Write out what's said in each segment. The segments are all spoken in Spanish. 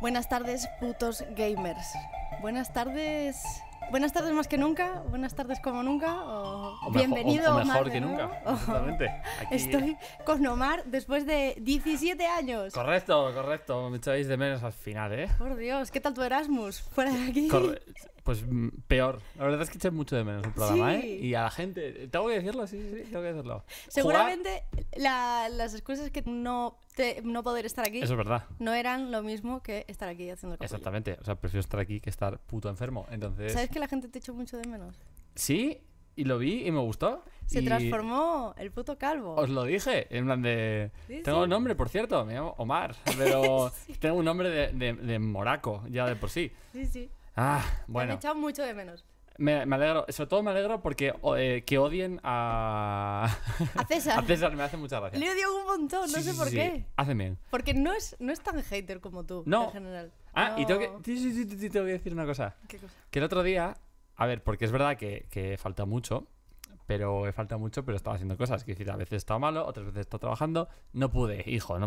Buenas tardes, putos gamers. Buenas tardes. Buenas tardes más que nunca, buenas tardes como nunca, o bienvenido o mejor Omar que nunca, exactamente. Aquí... Estoy con Omar después de 17 años. Correcto, me echáis de menos al final, ¿eh? Por Dios, ¿qué tal tu Erasmus? Fuera de aquí. Pues peor. La verdad es que eché mucho de menos el programa, Sí. ¿eh? Y a la gente... ¿Tengo que decirlo? Sí, tengo que decirlo. Seguramente las excusas que no poder estar aquí Eso es verdad. no eran lo mismo que estar aquí haciendo el capullo. Exactamente. O sea, prefiero estar aquí que estar puto enfermo. Entonces... ¿Sabes que la gente te echó mucho de menos? Sí, y lo vi y me gustó. Se transformó el puto calvo. Os lo dije, en plan de... Sí, tengo sí. un nombre, por cierto, me llamo Omar, pero Sí. tengo un nombre de moraco, ya de por sí. Sí. Ah, Me han bueno. echado mucho de menos. Me alegro, sobre todo me alegro porque que odien A César. a César me hace mucha gracia. Le odio un montón, no Sí, sé sí, por sí, qué. sí. Hacen bien. Porque no es tan hater como tú, No. en general. Ah, No. y tengo que... Sí, tengo que decir una cosa. ¿Qué cosa? Que el otro día... A ver, porque es verdad que falta mucho, pero estaba haciendo cosas. Que decir, a veces he estado malo, otras veces he estado trabajando. No pude.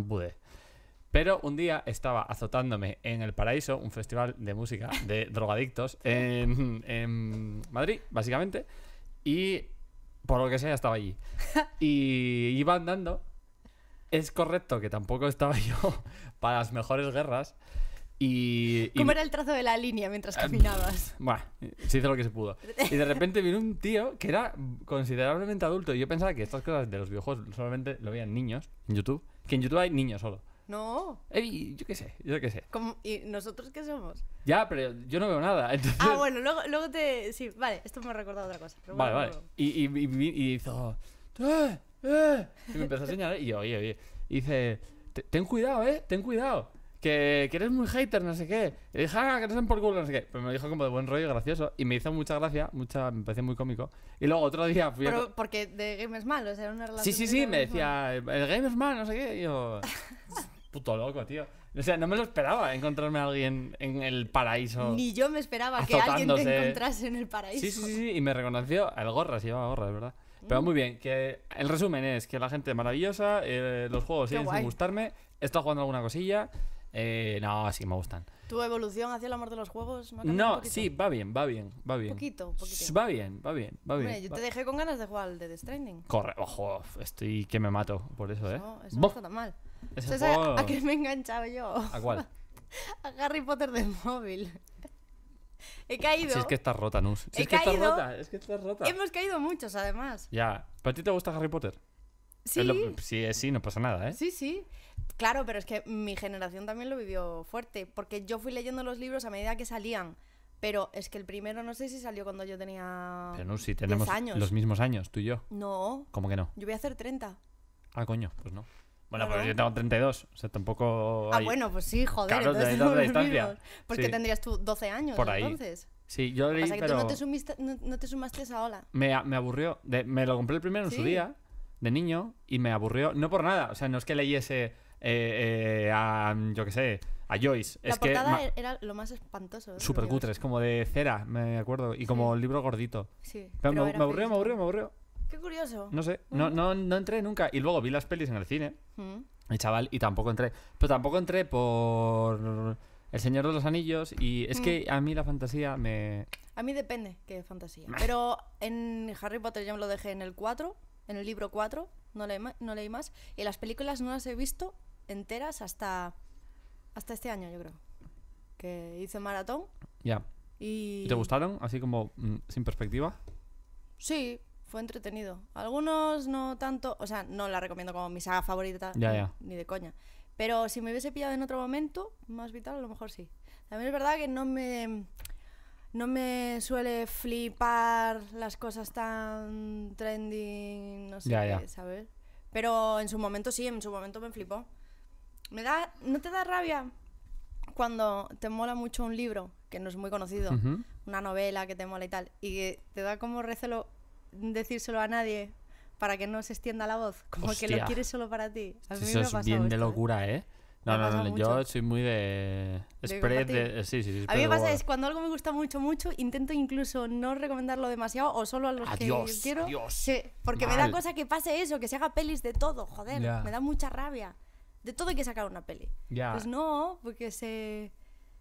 Pero un día estaba azotándome en El Paraíso, un festival de música de drogadictos en Madrid, básicamente. Y por lo que sea estaba allí. Y iba andando. Es correcto que tampoco estaba yo para las mejores guerras. ¿Cómo era el trazo de la línea mientras caminabas? Bueno, se hizo lo que se pudo. Y de repente vino un tío que era considerablemente adulto. Y yo pensaba que estas cosas de los videojuegos solamente lo veían niños en YouTube. Que en YouTube hay niños solo. No. Yo qué sé. ¿Y nosotros qué somos? Ya, pero yo no veo nada. Entonces... Ah, bueno, luego te... Sí, vale, esto me ha recordado otra cosa. Pero Vale. bueno. Y hizo... Y me empezó a señalar. Y yo, oye. Y dice... Ten cuidado, ten cuidado. Que eres muy hater, no sé qué. Y dije, que no sean por culo, no sé qué. Pero me lo dijo como de buen rollo, gracioso. Y me hizo mucha gracia, me pareció muy cómico. Y luego otro día fui Pero porque de game es malo, o sea, era una relación... Sí, me decía, el game es mal, no sé qué. Y yo, puto loco, tío. O sea, no me lo esperaba encontrarme a alguien en El Paraíso. Ni yo me esperaba que alguien te azotándose. encontrase en El Paraíso. Sí. Y me reconoció el gorra, se llevaba gorra, de verdad. Pero muy bien, que el resumen es que la gente es maravillosa, los juegos siguen sin gustarme. He estado jugando alguna cosilla. No, sí me gustan. ¿Tu evolución hacia el amor de los juegos no No, sí, va bien. Poquito. Va bien. Hombre, yo te dejé con ganas de jugar al Death Stranding. Corre, ojo, estoy que me mato por eso, Eso no está tan mal. Ese ¿Sabes juego... a qué me he enganchado yo? ¿A cuál? A Harry Potter de móvil. He caído. Si es que estás rota, Nus. He caído. Es que estás rota. Hemos caído muchos, además. Ya. ¿Pero a ti te gusta Harry Potter? Sí. Sí, no pasa nada, ¿eh? Sí. Claro, pero es que mi generación también lo vivió fuerte. Porque yo fui leyendo los libros a medida que salían. Pero es que el primero no sé si salió cuando yo tenía. Pero Nus, si tenemos 10 años. los mismos años, tú y yo. No. ¿Cómo que no? Yo voy a hacer 30. Ah, coño, pues no. Bueno, Claro. pues yo tengo 32. O sea, tampoco. Ah, hay... bueno, pues sí, joder. Claro, entonces de somos los distancia. mismos. Porque Sí. tendrías tú 12 años Por ahí. entonces. Sí, yo Lo que leí, pasa es que pero. tú no te sumaste a esa ola. Me aburrió. Me lo compré el primero en Sí. su día, de niño, y me aburrió. No por nada. O sea, no es que leyese a. Yo qué sé. A Joyce. La Es que. portada era lo más espantoso. Súper cutre, es como de cera, me acuerdo. Y como el libro gordito. Sí. Pero me era aburrió, feísimo. me aburrió. Qué curioso. No sé, no entré nunca. Y luego vi las pelis en el cine, Mm. el chaval, y tampoco entré. Pero tampoco entré por El Señor de los Anillos. Y es que a mí la fantasía me... A mí depende qué fantasía. Pero en Harry Potter yo me lo dejé en el 4, en el libro 4, no leí más. Y las películas no las he visto enteras hasta este año, yo creo. Que hice maratón. Ya. Y... ¿Te gustaron? Así como sin perspectiva. Sí, fue entretenido. Algunos no tanto, o sea, no la recomiendo como mi saga favorita, Ya. ni de coña. Pero si me hubiese pillado en otro momento más vital, a lo mejor sí. También es verdad que no me suele flipar las cosas tan trending, no sé qué, ¿sabes? Pero en su momento sí, en su momento me flipó. ¿No te da rabia cuando te mola mucho un libro que no es muy conocido, una novela que te mola y tal, y que te da como recelo decírselo a nadie para que no se extienda la voz? Como Hostia. que lo quieres solo para ti. A mí Eso me ha es pasado bien de esto, locura, ¿eh? Me ha No, pasado yo mucho. soy muy de spread de... Sí, A mí spread me pasa word. es cuando algo me gusta mucho, intento incluso no recomendarlo demasiado o solo a los que quiero. Sí, porque me da cosa que pase eso, que se haga pelis de todo, joder, Ya. me da mucha rabia. De todo hay que sacar una peli. Ya. Pues no, porque se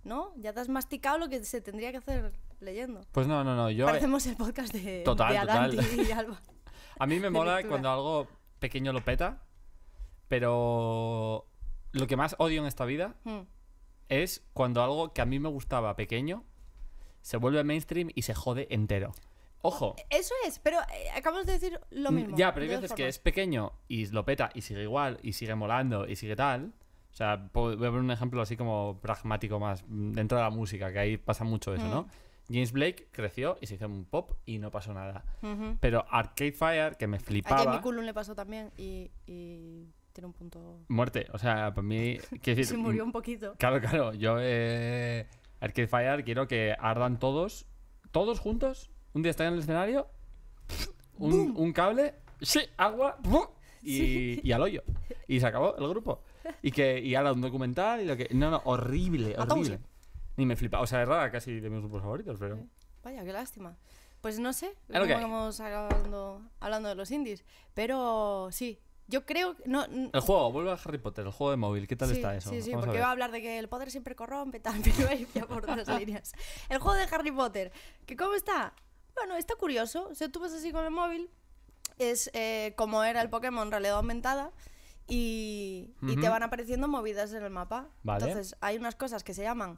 ¿no? Ya te has masticado lo que se tendría que hacer leyendo. Pues no. Parecemos el podcast de Total. y Alba. A mí me mola cuando algo pequeño lo peta, pero lo que más odio en esta vida es cuando algo que a mí me gustaba pequeño se vuelve mainstream y se jode entero. Ojo. Eso es, pero acabamos de decir lo mismo. Ya, pero hay veces que es pequeño y lo peta y sigue igual y sigue molando y sigue tal. O sea, voy a poner un ejemplo así como pragmático más dentro de la música, que ahí pasa mucho eso, ¿no? James Blake creció y se hizo un pop y no pasó nada. Pero Arcade Fire, que me flipaba... A Jamie Cullum le pasó también y tiene un punto... Muerte, o sea, para mí... Decir, se murió un poquito. Claro, yo... Arcade Fire quiero que ardan todos juntos. Un día están en el escenario, un cable, agua, y al hoyo. Y se acabó el grupo. Y ahora un documental y lo que... No, horrible. Ni me flipa. O sea, es rara, casi de mis grupos favoritos, pero... Vaya, qué lástima. Pues no sé, vamos hablando de los indies. Pero sí, yo creo que... El juego, vuelve a Harry Potter, el juego de móvil. ¿Qué tal está eso? Sí, porque iba a hablar de que el poder siempre corrompe, tal, pero ahí ya por otras líneas. El juego de Harry Potter, ¿que cómo está? Bueno, está curioso. O sea, tú vas así con el móvil, es como era el Pokémon realidad aumentada, y te van apareciendo movidas en el mapa. Vale. Entonces, hay unas cosas que se llaman...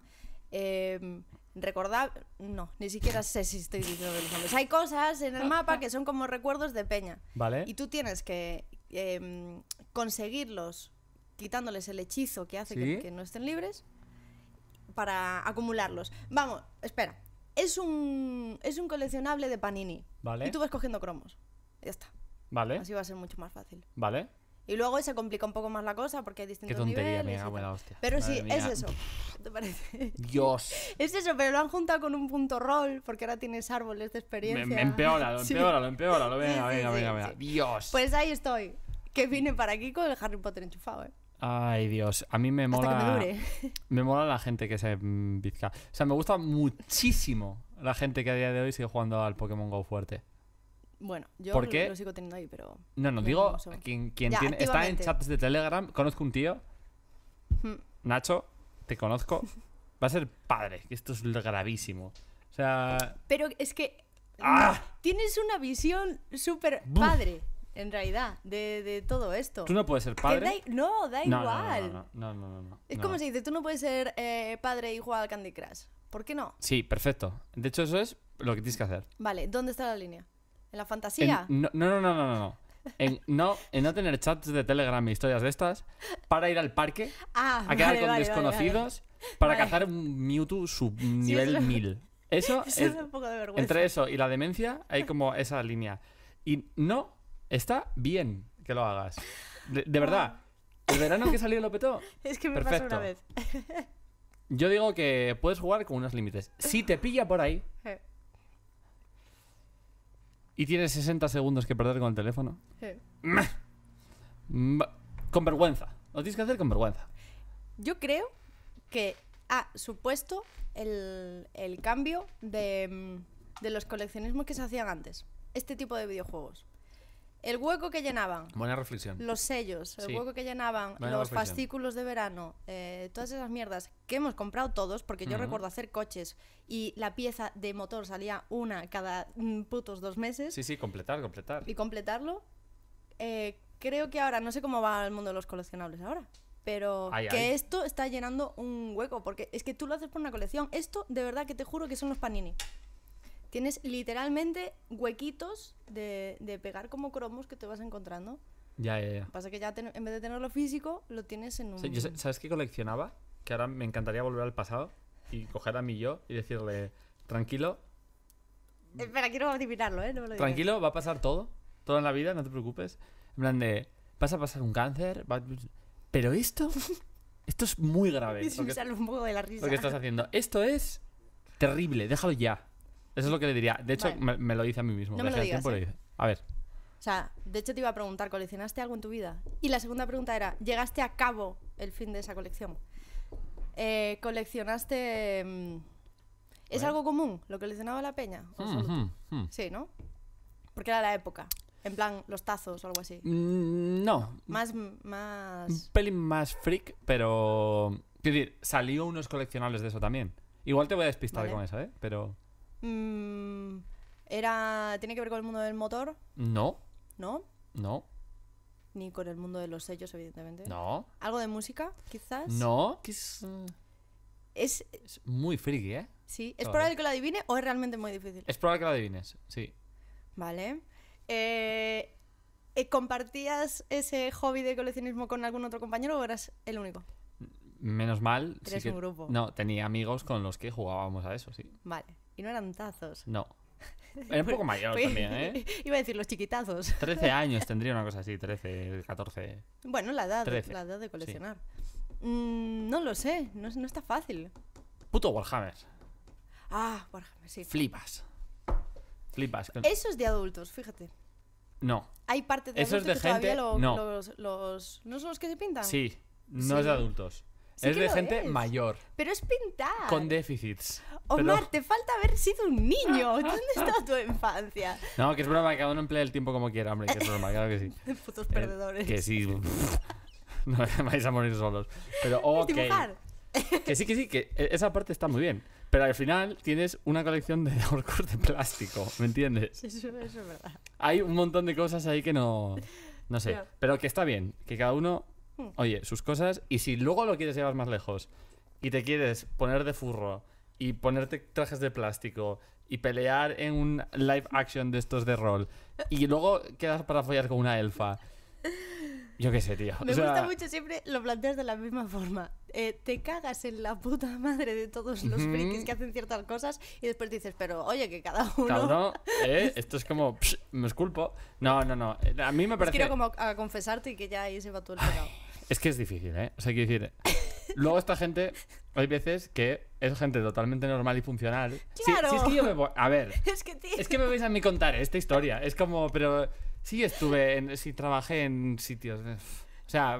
No, ni siquiera sé si estoy diciendo los nombres. Hay cosas en el mapa que son como recuerdos de peña. Vale. Y tú tienes que conseguirlos quitándoles el hechizo que hace que no estén libres para acumularlos. Vamos, espera. Es un coleccionable de Panini. Vale. Y tú vas cogiendo cromos. Ya está. Vale. Así va a ser mucho más fácil. Vale. Y luego se complica un poco más la cosa porque hay distintos niveles. Qué tontería, mega buena hostia. Pero sí, es eso. ¿Te parece? Dios. Es eso, pero lo han juntado con un punto rol porque ahora tienes árboles de experiencia. Empeóralo. Venga. Sí. Dios. Pues ahí estoy. Que vine para aquí con el Harry Potter enchufado, Ay, Dios. A mí me mola... Hasta que me dure. Me mola la gente que se bizca. O sea, me gusta muchísimo la gente que a día de hoy sigue jugando al Pokémon GO fuerte. Bueno, yo lo sigo teniendo ahí, pero... No, digo, quien está en chats de Telegram, conozco un tío, Nacho, te conozco, va a ser padre, que esto es gravísimo. O sea... Pero es que tienes una visión súper padre, en realidad, de todo esto. Tú no puedes ser padre. Da igual. No. Es como se dice, tú no puedes ser padre y jugar al Candy Crush. ¿Por qué no? Sí, perfecto. De hecho, eso es lo que tienes que hacer. Vale, ¿dónde está la línea? ¿En la fantasía? No. En no tener chats de Telegram y historias de estas para ir al parque a quedar con desconocidos para cazar un Mewtwo sub nivel 1000. Eso es un poco de vergüenza. Entre eso y la demencia hay como esa línea. Y no está bien que lo hagas. De verdad. El verano que salió lo petó. Es que me pasó una vez. Yo digo que puedes jugar con unos límites. Si te pilla por ahí y tienes 60 segundos que perder con el teléfono, con vergüenza. Lo tienes que hacer con vergüenza. Yo creo que ha supuesto el cambio de los coleccionismos que se hacían antes. Este tipo de videojuegos. El hueco que llenaban. Buena reflexión. Los sellos, el hueco que llenaban, los fascículos de verano, todas esas mierdas que hemos comprado todos, porque yo recuerdo hacer coches y la pieza de motor salía una cada putos 2 meses. Sí, completar. Y completarlo. Creo que ahora, no sé cómo va el mundo de los coleccionables ahora, pero esto está llenando un hueco, porque es que tú lo haces por una colección. Esto, de verdad, que te juro que son los Panini. Tienes literalmente huequitos de pegar como cromos que te vas encontrando. Ya. Lo que pasa es que ya en vez de tenerlo físico, lo tienes en un... Sí, ¿sabes qué coleccionaba? Que ahora me encantaría volver al pasado y coger a mi yo y decirle, tranquilo. Espera, quiero adivinarlo, ¿eh? No me lo tranquilo, digas. va a pasar todo en la vida, no te preocupes. En plan de, vas a pasar un cáncer, pero esto es muy grave. Y me sale un poco de la risa. Lo que estás haciendo. Esto es terrible, déjalo ya. Eso es lo que le diría. De hecho, me lo dice a mí mismo. No me lo digas, lo dice. A ver. O sea, de hecho te iba a preguntar, ¿coleccionaste algo en tu vida? Y la segunda pregunta era, ¿llegaste a cabo el fin de esa colección? ¿Coleccionaste... ¿Es algo común? ¿Lo coleccionaba la peña? Sí, ¿no? Porque era la época. En plan, los tazos o algo así. No. Más... Un pelín más freak, pero Quiero decir, salió unos coleccionables de eso también. Igual te voy a despistar con eso, pero... ¿Tiene que ver con el mundo del motor? No. ¿No? No. Ni con el mundo de los sellos, evidentemente. No. ¿Algo de música, quizás? No. Es muy friki, ¿eh? Sí. ¿Es probable que lo adivine o es realmente muy difícil? Es probable que lo adivines, sí. Vale. ¿Compartías ese hobby de coleccionismo con algún otro compañero o eras el único? Menos mal. ¿Eres un grupo? No, tenía amigos con los que jugábamos a eso, sí. Vale. ¿Y no eran tazos? No. Era un poco mayor también, ¿eh? Iba a decir los chiquitazos. 13 años tendría una cosa así, 13, 14. Bueno, la edad 13. La edad de coleccionar. Sí. No lo sé, no está fácil. Puto Warhammer. Warhammer, sí. Flipas. Eso es de adultos, fíjate. No. Hay parte de eso adultos es de que gente... todavía No. ¿No son los que se pintan? Sí, no es de adultos. Sí, es de gente mayor. Pero es pintar. Con déficits. Omar, te falta haber sido un niño. ¿Dónde está tu infancia? No, que es broma, que cada uno emplea el tiempo como quiera, hombre. Que es broma, claro que sí. Putos perdedores. Que sí. No vais a morir solos. Pero ok. Dibujar. Que sí, que esa parte está muy bien. Pero al final tienes una colección de orcos de plástico, ¿me entiendes? Eso es verdad. Hay un montón de cosas ahí que no sé. Yeah. Pero que está bien, que cada uno, oye, sus cosas. Y si luego lo quieres llevar más lejos y te quieres poner de furro y ponerte trajes de plástico y pelear en un live action de estos de rol y luego quedas para follar con una elfa... Yo qué sé, tío. Me gusta mucho, siempre lo planteas de la misma forma. Te cagas en la puta madre de todos los frikis que hacen ciertas cosas y después dices, pero oye, que cada uno... Cada uno, esto es como, me esculpo. No. A mí me parece... Quiero como a confesarte y que ya ahí se va todo el pecado. Es que es difícil, ¿eh? O sea, quiero decir... Luego esta gente, hay veces que es gente totalmente normal y funcional. ¡Claro! Sí, es que yo me voy... A ver, tío. es que me vais a mí contar esta historia. Es como, pero... Sí trabajé en sitios... O sea...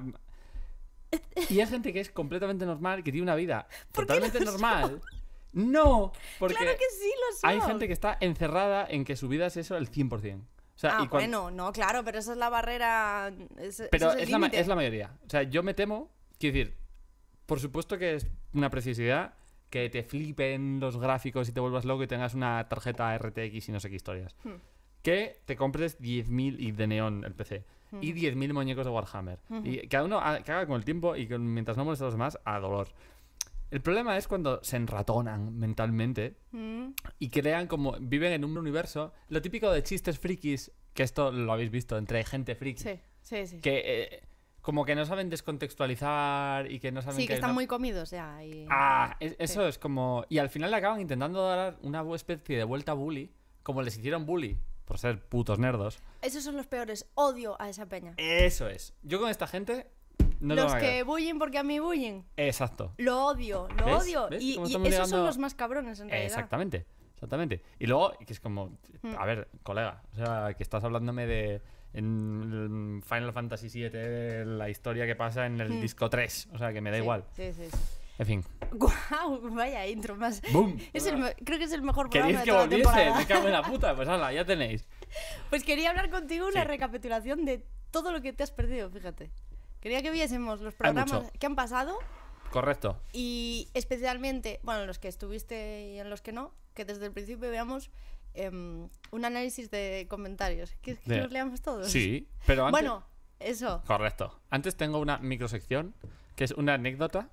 Y hay gente que es completamente normal, que tiene una vida totalmente normal. No, porque claro que sí lo son. Hay gente que está encerrada en que su vida es eso el 100%. O sea, bueno, no, claro, pero esa es la barrera. Pero es la mayoría. O sea, yo me temo, quiero decir, por supuesto que es una preciosidad que te flipen los gráficos y te vuelvas loco y tengas una tarjeta RTX y no sé qué historias. Que te compres 10.000 y de neón el PC. Y 10.000 muñecos de Warhammer. Y cada uno que haga con el tiempo y mientras no moleste a los demás, a dolor. El problema es cuando se enratonan mentalmente y crean como... Viven en un universo... Lo típico de chistes frikis, que esto lo habéis visto entre gente friki. Sí. Que como que no saben descontextualizar y que no saben... Sí, que están muy comidos ya. Eso es como... Y al final le acaban intentando dar una especie de vuelta bully, como les hicieron bully. Por ser putos nerdos. Esos son los peores. Odio a esa peña. Eso es. Yo con esta gente... No los que bullying porque a mí bullying. Exacto. Lo odio. ¿Ves? Y esos son los más cabrones en realidad. Exactamente. Y luego, que es como... A ver, colega. O sea, que estás hablándome de... En Final Fantasy VII, la historia que pasa en el disco 3. O sea, que me da igual. Sí. En fin. ¡Guau! Vaya intro más. ¡Bum! Creo que es el mejor programa de que toda la temporada. Me cago en la puta. Pues hala, ya tenéis. Pues quería hablar contigo una recapitulación de todo lo que te has perdido, fíjate. Quería que viésemos los programas que han pasado. Correcto. Y especialmente, bueno, los que estuviste y en los que no, que desde el principio veamos un análisis de comentarios. ¿Quieres que los leamos todos? Sí, pero antes... Bueno, eso. Correcto. Antes tengo una microsección, que es una anécdota.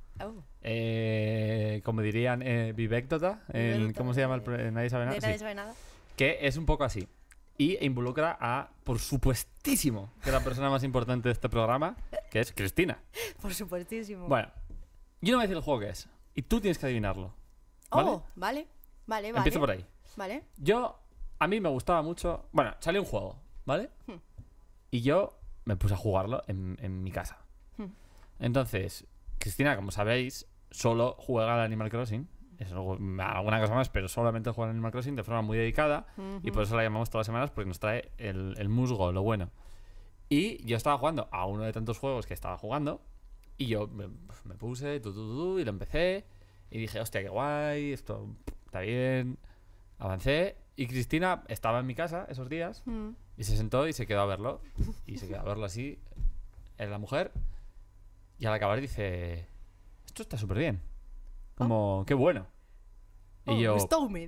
Como dirían, vivécdota. ¿Cómo se llama? Nadie sabe nada. Nadie sabe nada. Que es un poco así. Y involucra a, por supuestísimo, que es la persona más importante de este programa, que es Cristina. Por supuestísimo. Bueno, yo no voy a decir el juego que es. Y tú tienes que adivinarlo. ¿Vale? Vale. Empiezo por ahí. Vale. A mí me gustaba mucho... Bueno, salió un juego, ¿vale? Y yo me puse a jugarlo en mi casa. Entonces, Cristina, como sabéis, solo juega al Animal Crossing. Es alguna cosa más, pero solamente juega al Animal Crossing de forma muy dedicada. Y por eso la llamamos todas las semanas, porque nos trae el musgo, lo bueno. Y yo estaba jugando a uno de tantos juegos que estaba jugando. Y yo me puse, y lo empecé. Y dije, hostia, qué guay, esto está bien. Avancé. Y Cristina estaba en mi casa esos días. Y se sentó y se quedó a verlo. Y se quedó a verlo así. Era la mujer. Y al acabar dice... esto está súper bien. Como, qué bueno. Y yo,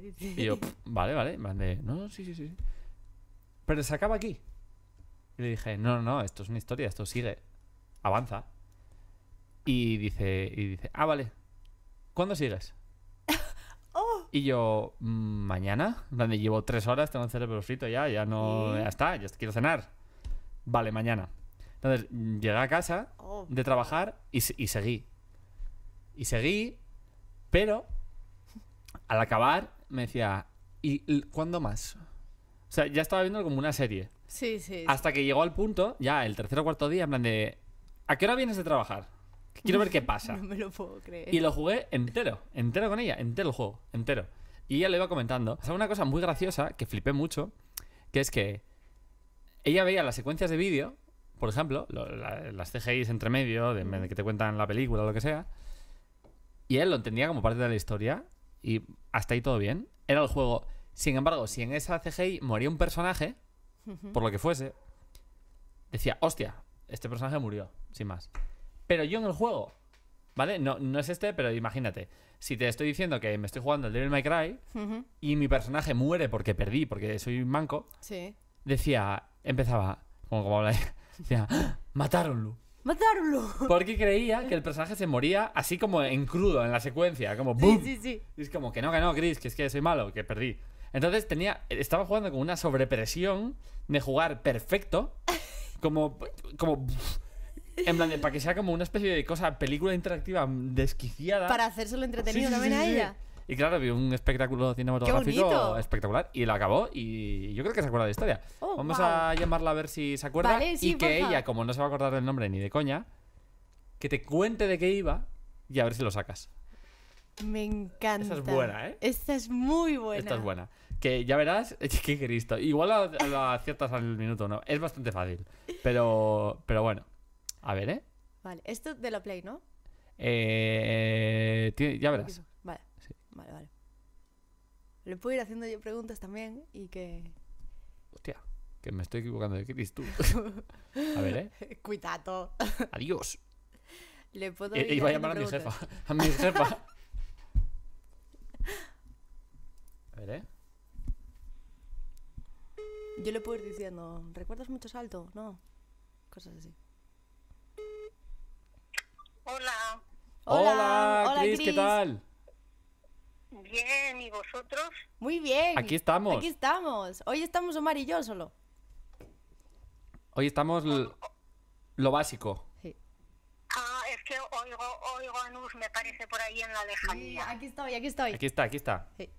vale. No, sí. Pero se acaba aquí. Y le dije, no, esto es una historia, esto sigue. Avanza. Y dice, vale. ¿Cuándo sigues? Y yo, mañana. Donde llevo 3 horas, tengo el cerebro frito ya está, ya quiero cenar. Vale, mañana. Entonces, llegué a casa de trabajar y seguí. Y seguí, pero al acabar me decía, ¿y cuándo más? O sea, ya estaba viendo como una serie. Sí. Hasta que llegó al punto, ya el tercer o cuarto día, en plan de, ¿a qué hora vienes de trabajar? Quiero ver qué pasa. No me lo puedo creer. Y lo jugué entero con ella, entero el juego, entero. Y ella le iba comentando. O sea, una cosa muy graciosa que flipé mucho, que es que ella veía las secuencias de vídeo, por ejemplo, las CGIs entre medio, de que te cuentan la película o lo que sea, y él lo entendía como parte de la historia, y hasta ahí todo bien. Era el juego. Sin embargo, si en esa CGI moría un personaje, por lo que fuese, decía, hostia, este personaje murió, sin más. Pero yo en el juego, ¿vale? No es pero imagínate. Si te estoy diciendo que me estoy jugando el Devil May Cry y mi personaje muere porque perdí, porque soy un manco, empezaba, como habla, decía, ¡matáronlo! Porque creía que el personaje se moría así como en crudo, en la secuencia, como ¡boom! Sí. Y es como que no, Chris, que es que soy malo, que perdí. Entonces estaba jugando con una sobrepresión de jugar perfecto, como en plan para que sea como una especie de película interactiva desquiciada. Para hacérselo entretenido también a ella. Y claro, vi un espectáculo cinematográfico espectacular y la acabó y yo creo que se acuerda de la historia. Vamos a llamarla a ver si se acuerda. Vale, sí, y que ella, como no se va a acordar del nombre ni de coña, que te cuente de qué iba y a ver si lo sacas. Me encanta. Esta es buena, ¿eh? Esta es muy buena. Esta es buena. Que ya verás, qué Cristo. Igual lo aciertas al minuto, ¿no? Es bastante fácil. Pero bueno. A ver, ¿eh? Vale, esto de la Play, ¿no? Ya verás. Vale, sí. Vale. Le puedo ir haciendo yo preguntas también y que... Hostia, que me estoy equivocando de Chris, tú. A ver, ¿eh? Cuidado. Adiós. Le puedo ir iba a llamar a mi jefa. A mi jefa. A ver, ¿eh? Yo le puedo ir diciendo, ¿recuerdas mucho salto? No. Cosas así. Hola, Chris, ¿qué tal? Bien, ¿y vosotros? Muy bien. Aquí estamos. Hoy estamos Omar y yo solo. Hoy estamos lo básico. Sí. Es que oigo a Nus, me parece, por ahí en la lejanía. Sí, aquí estoy. Aquí está. Sí.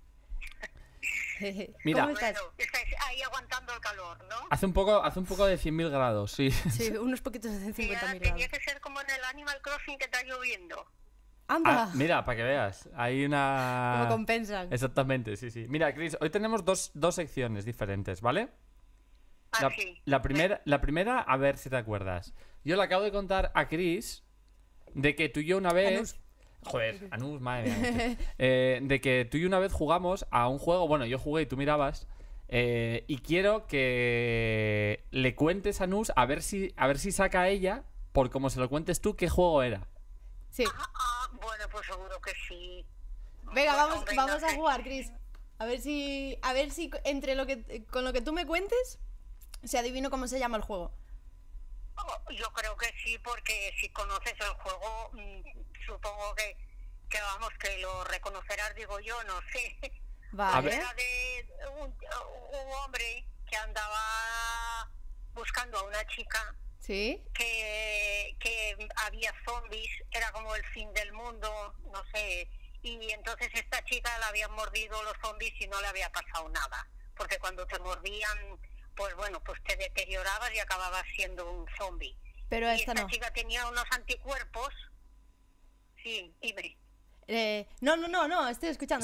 Mira, ¿cómo estás? Bueno, estáis ahí aguantando el calor, ¿no? Hace un poco de 100.000 grados, sí. Sí, unos poquitos de 50.000 grados. Tenía que ser como en el Animal Crossing que está lloviendo. ¡Anda! Mira, para que veas, hay una... Como compensan. Exactamente, sí. Mira, Chris, hoy tenemos dos secciones diferentes, ¿vale? Sí. La primera, a ver si te acuerdas. Yo le acabo de contar a Chris de que tú y yo una vez... Anus, madre mía. De que tú y yo una vez jugamos a un juego. Bueno, yo jugué y tú mirabas. Y quiero que le cuentes a Nus a ver si saca a ella, por como se lo cuentes tú, qué juego era. Sí. Bueno, pues seguro que sí. Venga, vamos a jugar, Chris. A ver si entre con lo que tú me cuentes, se adivino cómo se llama el juego. Yo creo que sí, porque si conoces el juego, supongo que vamos, que lo reconocerás, digo yo, no sé. Vale. Era de un hombre que andaba buscando a una chica. Sí. Que había zombies, era como el fin del mundo, no sé. Y entonces esta chica la habían mordido los zombies y no le había pasado nada. Porque cuando te mordían, pues bueno, pues te deteriorabas y acababas siendo un zombie. Pero y esta esta no. chica tenía unos anticuerpos. Sí, dime. No, estoy escuchando.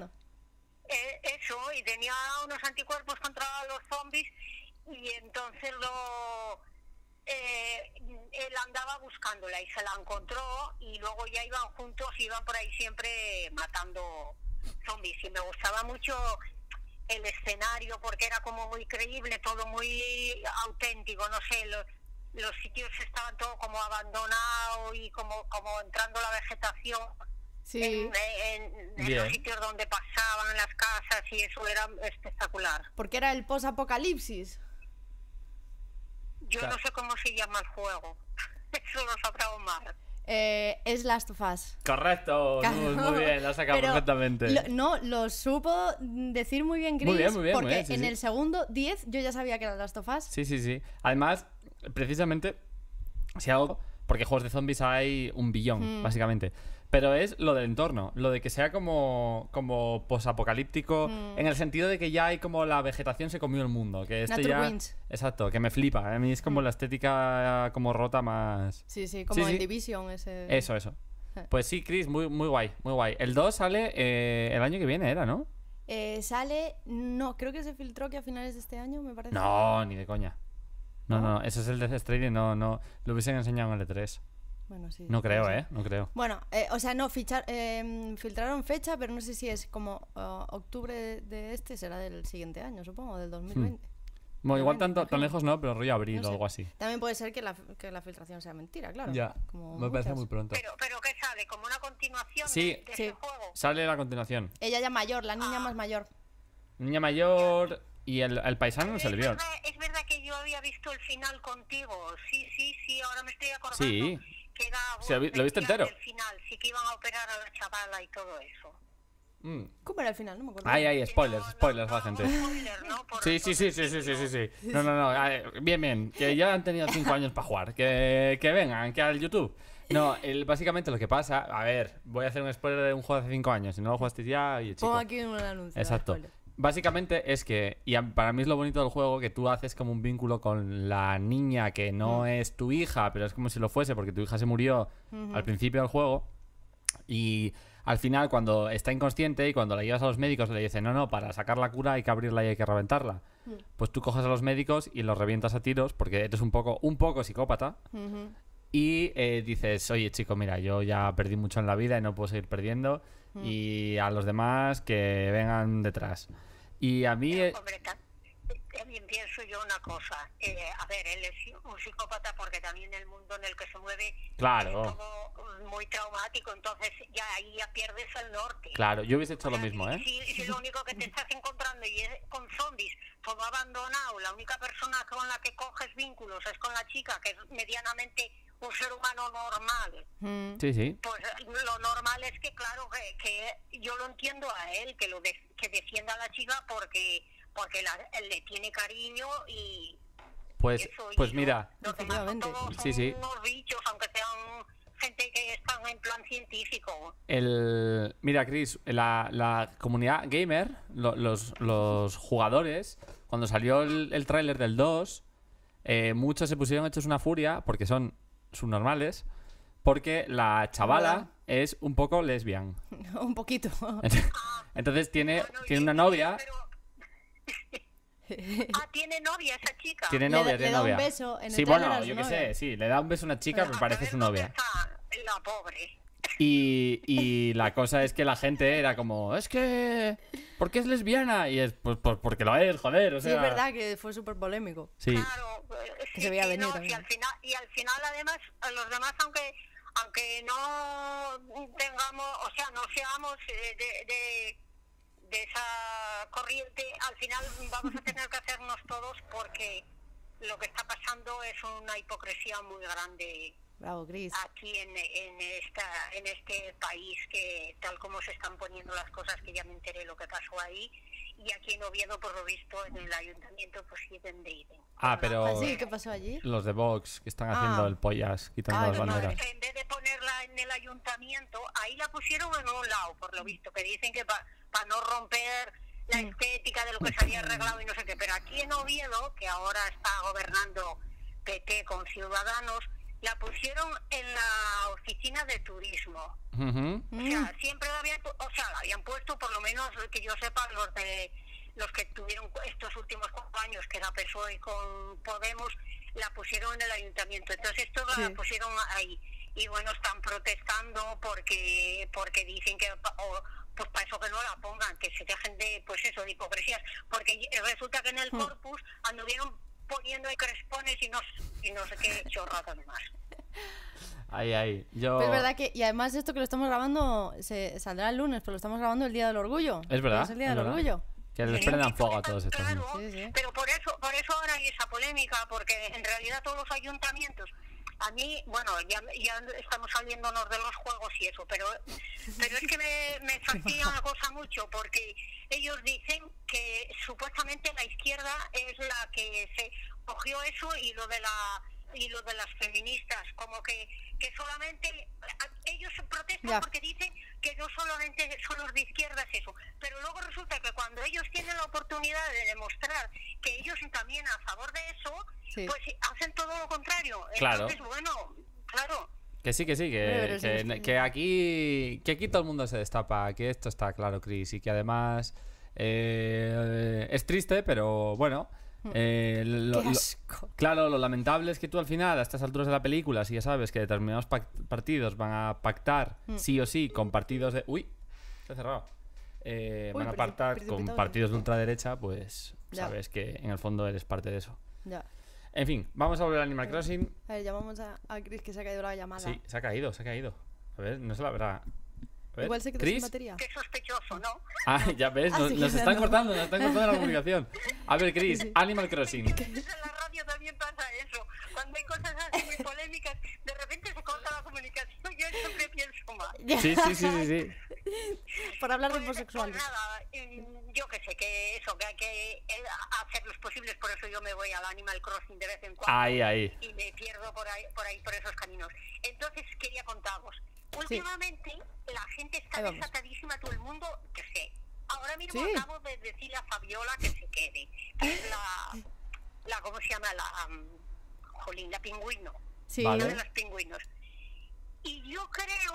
Eso, y tenía unos anticuerpos contra los zombies y entonces él andaba buscándola y se la encontró y luego ya iban juntos, iban por ahí siempre matando zombies y me gustaba mucho el escenario porque era como muy creíble, todo muy auténtico, no sé, los sitios estaban todo como abandonados y como entrando la vegetación en los sitios donde pasaban, en las casas, y eso era espectacular. Porque era el post-apocalipsis. Yo no sé cómo se llama el juego. Eso lo sabrá Omar. Es Last of Us. Correcto, muy bien, lo has sacado perfectamente. Lo supo decir muy bien Chris, muy bien, porque sí, en el segundo 10 yo ya sabía que era Last of Us. Sí. Además, precisamente, si hago... Porque juegos de zombies hay un billón, básicamente. Pero es lo del entorno, lo de que sea como posapocalíptico, en el sentido de que ya hay como la vegetación se comió el mundo. Que esto Nature ya... Wins. Exacto, que me flipa. A mí es como la estética como rota más... Sí, como en Division ese... Eso. Pues sí, Chris, muy guay, muy guay. El 2 sale el año que viene, era, ¿no? Sale... No, creo que se filtró que a finales de este año, me parece. No, ni de coña. No, eso es el Death Stranding, no, lo hubiesen enseñado en el E3. Bueno, sí. No creo, no creo. Bueno, o sea, no, filtraron fecha, pero no sé si es como octubre de será del siguiente año, supongo, del 2020. Bueno, igual tan lejos no, pero rollo abril o algo así. También puede ser que la filtración sea mentira, claro. Ya, me parece muy pronto. Pero ¿qué sale? ¿Como una continuación de ese juego? Sale la continuación. Ella ya mayor, la niña más mayor. Niña mayor... Y el paisano no se le vio. Es verdad que yo había visto el final contigo. Sí, ahora me estoy acordando. Sí. Que era, ¿lo viste entero? El final, sí que iban a operar a la chavala y todo eso. ¿Cómo era el final? No me acuerdo. Ay, spoilers la gente. Spoiler, ¿no? Sí. No. Bien. Que ya han tenido 5 años para jugar. Que vengan, que al YouTube. No, básicamente lo que pasa... A ver, voy a hacer un spoiler de un juego de hace 5 años. Si no lo jugasteis ya... Oye, chico. Pongo aquí un anuncio. Exacto. Básicamente es que, y para mí es lo bonito del juego, que tú haces como un vínculo con la niña que no es tu hija, pero es como si lo fuese porque tu hija se murió al principio del juego. Y al final, cuando está inconsciente y cuando la llevas a los médicos le dicen, no, para sacar la cura hay que abrirla y hay que reventarla. Pues tú coges a los médicos y los revientas a tiros porque eres un poco psicópata. Y dices, oye chico, mira, yo ya perdí mucho en la vida y no puedo seguir perdiendo. Y a los demás que vengan detrás. Y a mí... Hombre, también pienso yo una cosa. A ver, él es un psicópata porque también el mundo en el que se mueve claro. es como muy traumático, entonces ahí ya pierdes el norte. Claro, yo hubiese hecho lo mismo, Si lo único que te estás encontrando y es con zombies, todo abandonado, la única persona con la que coges vínculos es con la chica, que es medianamente un ser humano normal. Sí. Pues lo normal es que, claro, que yo lo entiendo a él, que defienda a la chica porque le tiene cariño y... Pues mira... Efectivamente. Sí. Unos bichos, aunque sean gente que están en plan científico. Mira, Chris, la comunidad gamer, los jugadores, cuando salió el tráiler del 2, muchos se pusieron hechos una furia porque son subnormales, porque la chavala es un poco lesbian. Un poquito. Entonces tiene una novia. ¿Tiene novia esa chica? Tiene novia. Le da un beso en el sí, bueno, yo qué sé, sí, le da un beso a una chica, me parece su novia. La pobre. Y la cosa es que la gente era como, es que... ¿Por qué es lesbiana? Y es pues porque lo es, joder, o sea... Sí, es verdad que fue súper polémico. Sí. Claro, que se veía venir también. Y al final, además, los demás, aunque no tengamos, o sea, no seamos de esa corriente, al final vamos a tener que hacernos todos porque lo que está pasando es una hipocresía muy grande. Bravo, Chris. Aquí en este país, que tal como se están poniendo las cosas, que ya me enteré lo que pasó ahí, y aquí en Oviedo, por lo visto, en el ayuntamiento pues siguen de ir. Pero ¿sí? ¿Qué pasó allí? Los de Vox que están haciendo el pollas, quitando las banderas. En vez de ponerla en el ayuntamiento, ahí la pusieron en un lado, por lo visto, que dicen que para no romper la estética de lo que se había arreglado y no sé qué, pero aquí en Oviedo, que ahora está gobernando PT con Ciudadanos, la pusieron en la oficina de turismo. O sea, siempre la habían puesto, por lo menos que yo sepa, los que tuvieron estos últimos 4 años, que era PSOE con Podemos, la pusieron en el ayuntamiento. Entonces estos la pusieron ahí. Y bueno, están protestando porque dicen que pues para eso que no la pongan, que se dejen de, pues eso, de hipocresías. Porque resulta que en el Corpus anduvieron poniendo crespones y no sé qué chorradas más. Ahí. Yo... Pues es verdad que, y además esto que lo estamos grabando saldrá el lunes, pero lo estamos grabando el Día del Orgullo. Es verdad. Es el Día del Orgullo. Que les prendan fuego a todos estos. Claro, sí. pero por eso ahora hay esa polémica, porque en realidad todos los ayuntamientos, a mí, bueno, ya estamos saliéndonos de los juegos y eso, pero es que me fastidia una cosa mucho, porque ellos dicen que supuestamente la izquierda es la que se cogió eso y lo de las feministas, como que solamente ellos protestan porque dicen que no solamente son los de izquierdas eso, pero luego resulta que cuando ellos tienen la oportunidad de demostrar que ellos también a favor de eso, pues hacen todo lo contrario. Claro. Entonces, bueno, claro. Que sí, que aquí todo el mundo se destapa, que esto está claro, Chris, y que además es triste, pero bueno... ¡Qué asco! Claro, lo lamentable es que tú al final, a estas alturas de la película, si ya sabes que determinados partidos van a pactar sí o sí con partidos de... ¡Uy! Se ha cerrado. Van a pactar con partidos de ultraderecha, pues sabes que en el fondo eres parte de eso. Ya. En fin, vamos a volver a Animal Crossing. A ver, llamamos a Chris, que se ha caído la llamada. Sí, se ha caído. A ver, no se la verá. Igual se quedó sin batería. Qué sospechoso, ¿no? Ah, ya ves, nos están cortando la comunicación. A ver, Chris, Animal Crossing. En la radio también pasa eso. Cuando hay cosas así muy polémicas, de repente se corta la comunicación. Yo siempre pienso mal. Sí. Por hablar de Pues homosexuales. nada, yo que sé, que eso, que hay que hacer los posibles, por eso yo me voy al Animal Crossing de vez en cuando. Ahí. Y me pierdo por esos caminos. Entonces quería contaros. Últimamente la gente está desatadísima, todo el mundo, que sé. Ahora mismo acabo de decirle a Fabiola que se quede. Que es la ¿cómo se llama? La pingüino. Sí. Una de los pingüinos. Y yo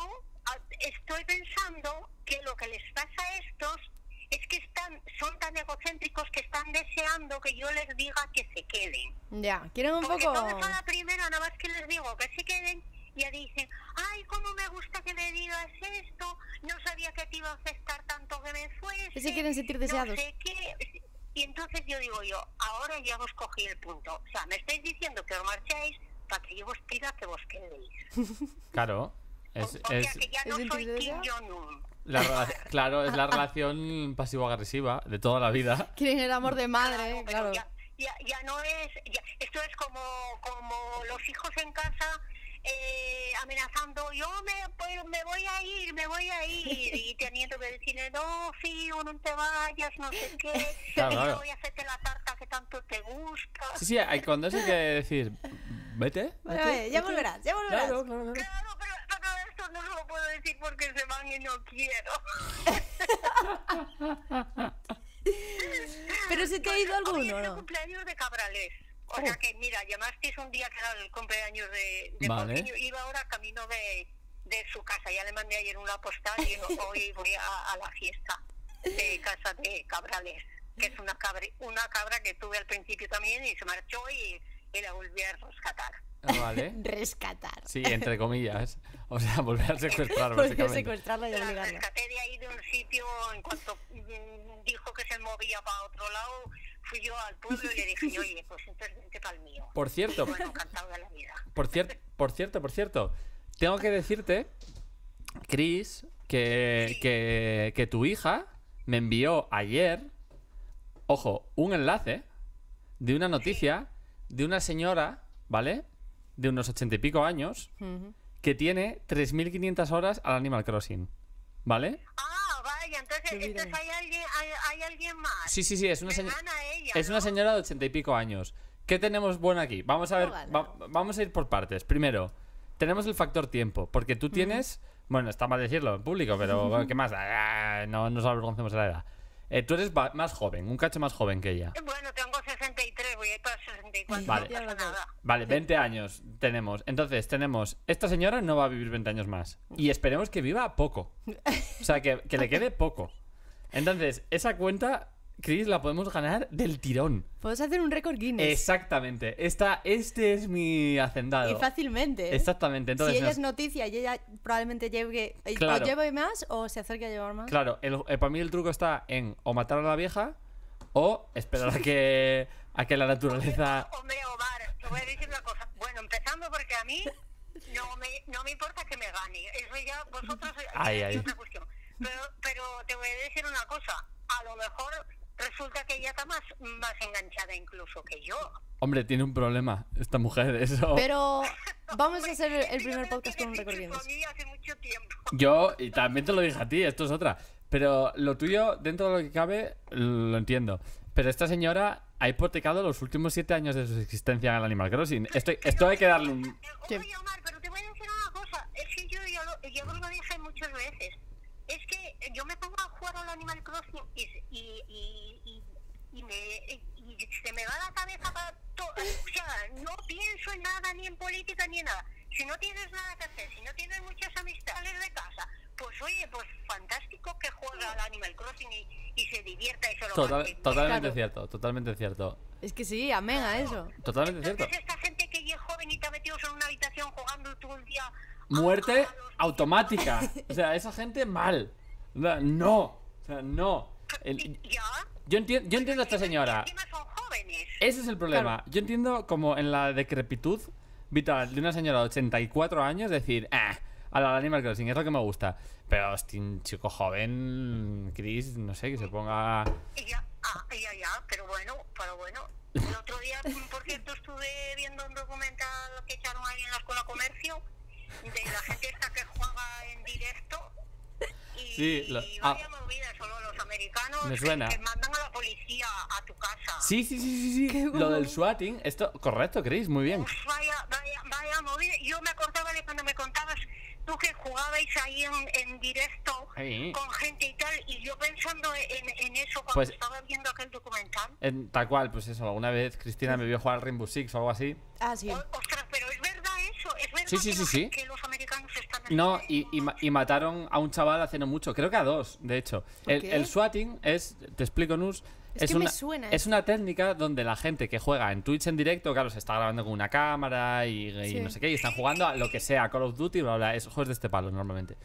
estoy pensando que lo que les pasa a estos es que son tan egocéntricos que están deseando que yo les diga que se queden. Ya, quieren un Porque poco... todos a la primera, nada más que les digo que se queden, ya dicen, ay, cómo me gusta que me digas esto, no sabía que te iba a afectar tanto que me fuese. Se quieren sentir deseados. No sé qué. Y entonces yo digo ahora ya os cogí el punto. O sea, me estáis diciendo que os marchéis para que yo os pida que vos quedéis. Claro. O sea, que ya no soy Kim Jong-un. Claro, es la relación pasivo-agresiva de toda la vida. Quieren el amor de madre, claro. Ya no es... esto es como los hijos en casa... amenazando, yo me voy a ir y teniendo que decirle, no, Fío, no te vayas, no sé qué, claro. Voy a hacerte la tarta que tanto te gusta. Sí, cuando eso hay que decir, vete. Ya volverás. Claro. Claro, pero esto no lo puedo decir porque se van y no quiero. Pero se te ha ido alguno, hoy es el ¿no? cumpleaños de Cabrales. O sea que, mira, llamasteis un día que era el cumpleaños de Porfiño. Iba ahora camino de su casa. Ya le mandé ayer una postal y hoy voy a la fiesta de casa de Cabrales, que es una cabra que tuve al principio también y se marchó y la volví a rescatar. Vale. Rescatar. Sí, entre comillas. O sea, volver a secuestrar, Volver a básicamente. secuestrarla y obligarla. La rescaté de ahí de un sitio, en cuanto dijo que se movía para otro lado, fui yo al pueblo y le dije, oye, pues entonces vente para el mío. Por cierto. Bueno, encantado de la vida. Por cierto. Tengo que decirte, Chris, que tu hija me envió ayer, ojo, un enlace de una noticia de una señora, ¿vale? De unos 80 y pico años, que tiene 3.500 horas al Animal Crossing, ¿vale? Ah, vaya, entonces hay alguien más. Sí, es una señora de 80 y pico años. ¿Qué tenemos bueno aquí? Vamos a ver, vamos a ir por partes. Primero, tenemos el factor tiempo, porque tú tienes... Bueno, está mal decirlo en público, pero ¿qué más? No nos avergoncemos de la edad. Tú eres más joven, un cacho más joven que ella. Bueno, tengo 63, voy a ir para 64, vale. no pasa nada. Vale, 20 años tenemos. Entonces, esta señora no va a vivir 20 años más. Y esperemos que viva poco. O sea, que le quede poco. Entonces, esa cuenta, Chris, la podemos ganar del tirón. Puedes hacer un récord Guinness. Exactamente. Este es mi hacendado. Y fácilmente. Exactamente. Entonces, si ella es noticia y ella probablemente lleve... Claro. O lleve más o se acerque a llevar más. Claro, para mí el truco está en o matar a la vieja o esperar a que a que la naturaleza... Hombre, Omar, te voy a decir una cosa. Bueno, empezando porque a mí no me importa que me gane. Eso ya vosotros es otra cuestión. Pero te voy a decir una cosa. A lo mejor resulta que ella está más enganchada incluso que yo. Hombre, tiene un problema esta mujer, eso. Pero vamos a hacer el primer podcast con un recorriendo. Hace mucho tiempo. Yo, y también te lo dije a ti, esto es otra. Pero lo tuyo, dentro de lo que cabe, lo entiendo. Pero esta señora ha hipotecado los últimos 7 años de su existencia en el Animal Crossing. Esto hay que darle un... Oye, Omar, pero te voy a decir una cosa. Es que yo lo dije muchas veces. Es que yo me pongo a jugar al Animal Crossing y se me va la cabeza para todo. O sea, no pienso en nada, ni en política, ni en nada. Si no tienes nada que hacer, si no tienes muchas amistades de casa, pues oye, pues fantástico que juega al Animal Crossing y se divierta y se lo Totalmente cierto, totalmente cierto. Es que sí, amén a eso. Totalmente cierto. Entonces esta gente que ya es joven y está metidos en una habitación jugando todo el día... Muerte automática. O sea, esa gente mal. No. O sea, no. Yo entiendo a esta señora. Encima son jóvenes. Ese es el problema. Claro. Yo entiendo como en la decrepitud vital de una señora de 84 años decir, al Animal Crossing es lo que me gusta. Pero hostia, un chico joven, Chris, no sé, que se ponga... Ya, pero bueno. El otro día, por cierto, estuve viendo un documental que echaron ahí en la Escuela Comercio de la gente esta que juega en directo. Y vaya movida, solo los americanos me suena. Que mandan a la policía a tu casa. Sí. Lo del swatting, esto, correcto, Chris, muy bien. Uf, vaya movida. Yo me acordaba de cuando me contabas tú que jugabais ahí en directo con gente y tal, y yo pensando en eso cuando pues, estaba viendo aquel documental. Tal cual, pues eso, alguna vez Cristina me vio jugar al Rainbow Six o algo así. Ah, sí. Ostras, pero es verdad eso, es verdad Sí. Que los americanos están... No, y mataron a un chaval hace no mucho, creo que a 2, de hecho. El swatting es, te explico, Nus, es una técnica donde la gente que juega en Twitch en directo, claro, se está grabando con una cámara y no sé qué, y están jugando a lo que sea, Call of Duty, bla, bla, es juegos de este palo normalmente.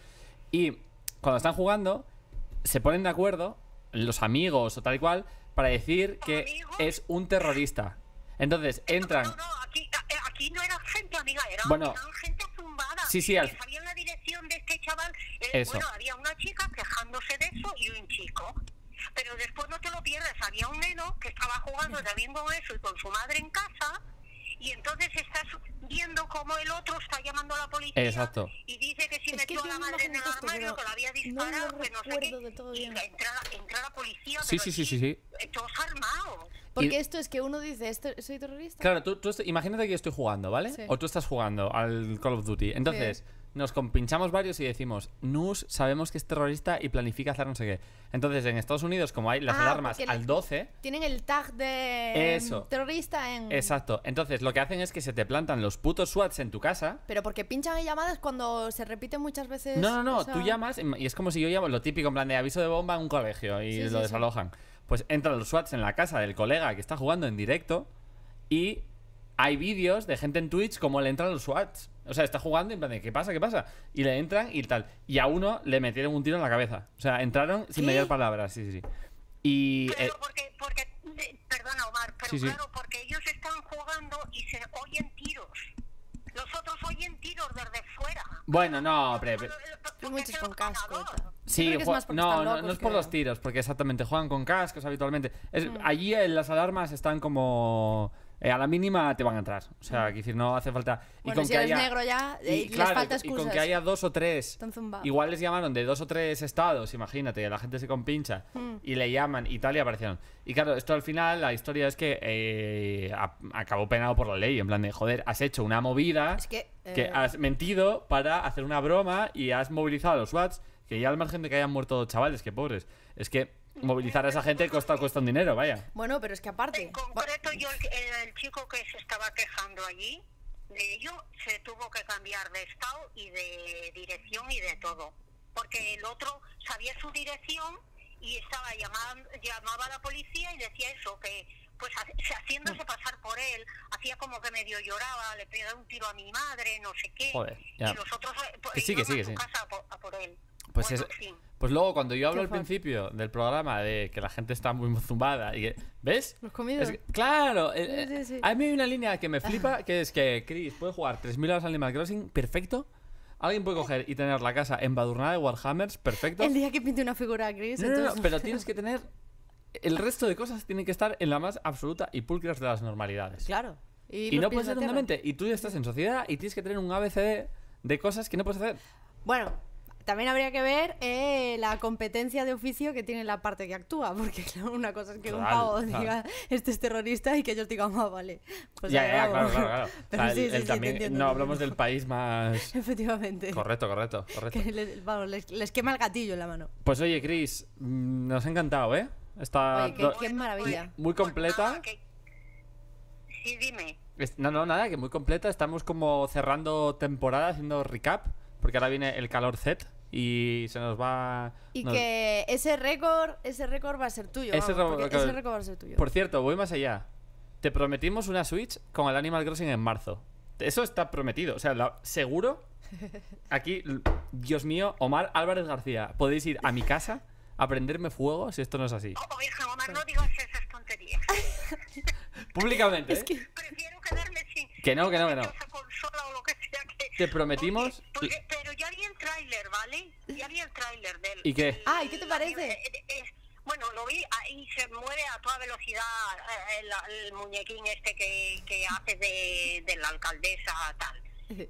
Y cuando están jugando, se ponen de acuerdo, los amigos o tal y cual, para decir que es un terrorista. Entonces entran... No, aquí no era gente amiga, eran gente zumbada. Sí, que sabían la dirección de este chaval. Eso. Bueno, había una chica quejándose de eso y un chico. Pero después no te lo pierdas, había un neno que estaba jugando también con eso y con su madre en casa. Y entonces estás viendo cómo el otro está llamando a la policía. Exacto. Y dice que si metió a la madre en el armario, que la había disparado, que no sé qué. Y entra la policía. Sí. Todos armados. Porque esto es que uno dice, ¿soy terrorista? Claro, tú imagínate que yo estoy jugando, ¿vale? Sí. O tú estás jugando al Call of Duty. Entonces, nos compinchamos varios y decimos, Nus, sabemos que es terrorista y planifica hacer no sé qué. Entonces, en Estados Unidos, como hay las alarmas al 12... Tienen el tag de terrorista en... Exacto. Entonces, lo que hacen es que se te plantan los putos SWATs en tu casa. Pero porque pinchan en llamadas cuando se repite muchas veces... No, tú llamas y es como si yo llamo lo típico, en plan de aviso de bomba en un colegio y lo desalojan. Pues entran los SWATs en la casa del colega que está jugando en directo y hay vídeos de gente en Twitch como le entran los SWATs. O sea, está jugando y en plan de ¿qué pasa? Y le entran y tal. Y a uno le metieron un tiro en la cabeza. O sea, entraron sin mediar palabras, sí. Y... Pero porque perdona, Omar, pero claro, porque ellos están jugando y se oyen tiros. Los otros oyen tiros desde fuera. Bueno, no, muchos con casco. Sí, no es por los tiros, porque exactamente juegan con cascos habitualmente. Allí las alarmas están como... a la mínima te van a entrar. O sea, que decir, no hace falta... Bueno, si eres negro ya, les falta excusas. Y con que haya 2 o 3... Igual les llamaron de 2 o 3 estados, imagínate, la gente se compincha y le llaman y tal y aparecieron. Y claro, esto al final, la historia es que acabó penado por la ley. En plan de, joder, has hecho una movida, que has mentido para hacer una broma y has movilizado a los SWATs, que ya al margen de que hayan muerto chavales, que pobres. Es que movilizar a esa gente cuesta un dinero, vaya. Bueno, pero es que aparte... En concreto, yo el chico que se estaba quejando allí, de ello, se tuvo que cambiar de estado y de dirección y de todo. Porque el otro sabía su dirección y estaba llamaba a la policía y decía eso, que pues haciéndose pasar por él, hacía como que medio lloraba, le pegaba un tiro a mi madre, no sé qué. Joder, ya. Y los otros que sigue. a su casa a por él. Pues, bueno, sí. Pues luego cuando yo hablo Qué al fan. principio del programa de que la gente está muy zumbada y que, ¿ves? Los comidos. Claro, Sí, sí. a mí hay una línea que me flipa, que es que Chris puede jugar 3000 horas al Animal Crossing, perfecto. Alguien puede coger y tener la casa embadurnada de Warhammers, perfecto. El día que pinte una figura gris, No, entonces... pero tienes que tener... El resto de cosas tienen que estar en la más absoluta y pulcras de las normalidades. Claro. Y los no pies puedes en ser la un tierra. demente. Y tú ya estás en sociedad y tienes que tener un ABCD de cosas que no puedes hacer. Bueno, también habría que ver la competencia de oficio que tiene la parte que actúa, porque claro, una cosa es que un Total, pavo claro. diga este es terrorista y que ellos digan, vale. Pues Ya, allá claro, vamos. claro. Pero O sea, sí, sí, sí, también, te entiendo, no te hablamos entiendo. del país más... Efectivamente. Correcto. Que vamos, les quema el gatillo en la mano. Pues oye, Chris, nos ha encantado, ¿eh? Está Oye, qué maravilla. muy completa. Nada, sí, dime. No, nada, que muy completa. Estamos como cerrando temporada, haciendo recap, porque ahora viene el calor Z y se nos va... Y nos- que ese récord va a ser tuyo. Ese vamos, porque récord- ese récord va a ser tuyo. Por cierto, voy más allá. Te prometimos una Switch con el Animal Crossing en marzo. Eso está prometido. O sea, seguro. Aquí, Dios mío, Omar Álvarez García, podéis ir a mi casa a prenderme fuego si esto no es así. Virgen Omar, no digas esas tonterías. Públicamente. Es ¿eh? que Prefiero quedarme sin... Que no. esa consola o lo que sea que... Te prometimos- Pero ya vi el tráiler, ¿vale? Ya vi el tráiler del... ¿Y qué? Ah, ¿y qué te parece? Bueno, lo vi y se mueve a toda velocidad el muñequín este que hace de la alcaldesa tal.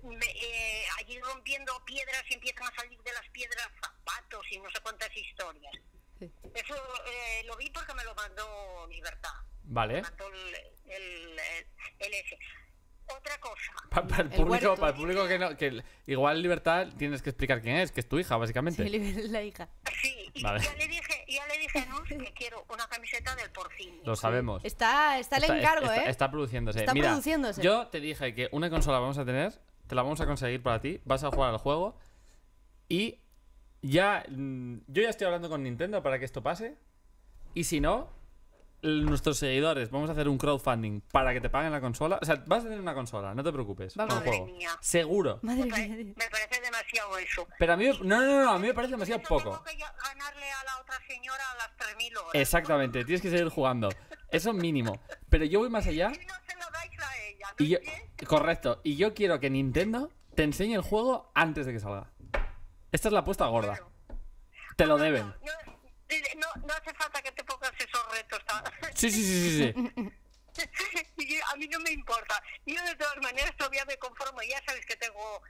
Allí rompiendo piedras y empiezan a salir de las piedras zapatos y no sé cuántas historias. Eso lo vi porque me lo mandó Libertad. Vale. Me mandó el S. Otra cosa. Para el El público, huerto. para el público que no, que igual Libertad tienes que explicar quién es, que es tu hija, básicamente. sí, la hija. Sí, y Vale. ya le dije a Nus que quiero una camiseta del Porcini. Lo sabemos. Está el encargo, ¿eh? Está produciéndose. Está Mira, produciéndose. yo te dije que una consola vamos a tener, te la vamos a conseguir para ti, vas a jugar al juego y ya yo ya estoy hablando con Nintendo para que esto pase y si no, nuestros seguidores vamos a hacer un crowdfunding para que te paguen la consola. O sea, vas a tener una consola, no te preocupes. Vamos. con el Madre juego. mía. Seguro. Madre Me mía. parece demasiado eso. Pero a mí no, a mí me parece Por demasiado eso poco. Tengo que ganarle a la otra señora a las 3000 horas. Exactamente, tienes que seguir jugando. Eso es mínimo. Pero yo voy más allá. Si no se lo dais a ella, ¿no? Y yo, ¿Sí? correcto. Y yo quiero que Nintendo te enseñe el juego antes de que salga. Esta es la apuesta gorda. Claro. Te lo deben. No hace falta que te pongas esos retos. Sí. Y a mí no me importa. Yo de todas maneras todavía me conformo. Ya sabes que tengo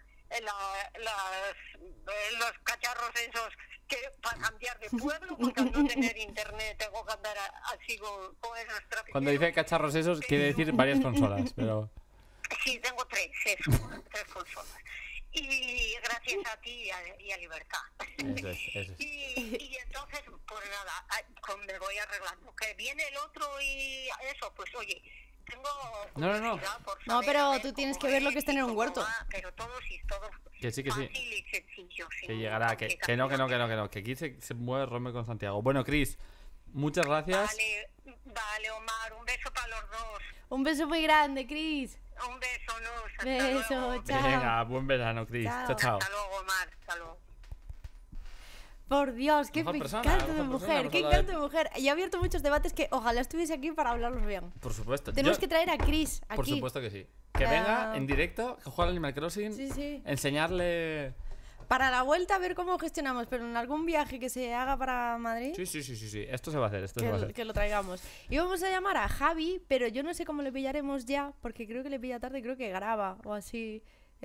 los cacharros esos que para cambiar de pueblo, porque al no tener internet tengo que andar así con esos trapicheros. Cuando dice cacharros esos, quiere decir varias consolas. Pero Sí, tengo tres consolas. Y gracias a ti y a Libertad. eso es. Y entonces, pues nada, me voy arreglando. Que viene el otro y eso, pues oye, tengo No. curiosidad por No, saber, pero a ver tú tienes cómo que ver lo es que es tener y un cómo huerto. va, pero todo Que sí. fácil y sencillo. Que sin llegará. Que no. Que aquí se mueve Romeo con Santiago. Bueno, Chris, muchas gracias. Vale, Omar, un beso para los dos. Un beso muy grande, Chris. Un beso, Luz. Hasta Beso, luego. chao. Venga, buen verano, Chris. Chao. Chao. Hasta luego, Omar. Hasta luego. Por Dios, qué Mejor persona, encanto de mejor mujer, persona, qué vamos a encanto de mujer. Y ha abierto muchos debates que ojalá estuviese aquí para hablarlos bien. Por supuesto. Tenemos que traer a Chris aquí. Por supuesto que sí. Que venga en directo, que juegue al Animal Crossing. Sí. Enseñarle. Para la vuelta a ver cómo gestionamos, pero en algún viaje que se haga para Madrid, Sí. Esto se va a hacer. que lo traigamos. Y vamos a llamar a Javi, pero yo no sé cómo le pillaremos ya, porque creo que le pilla tarde, creo que graba o así.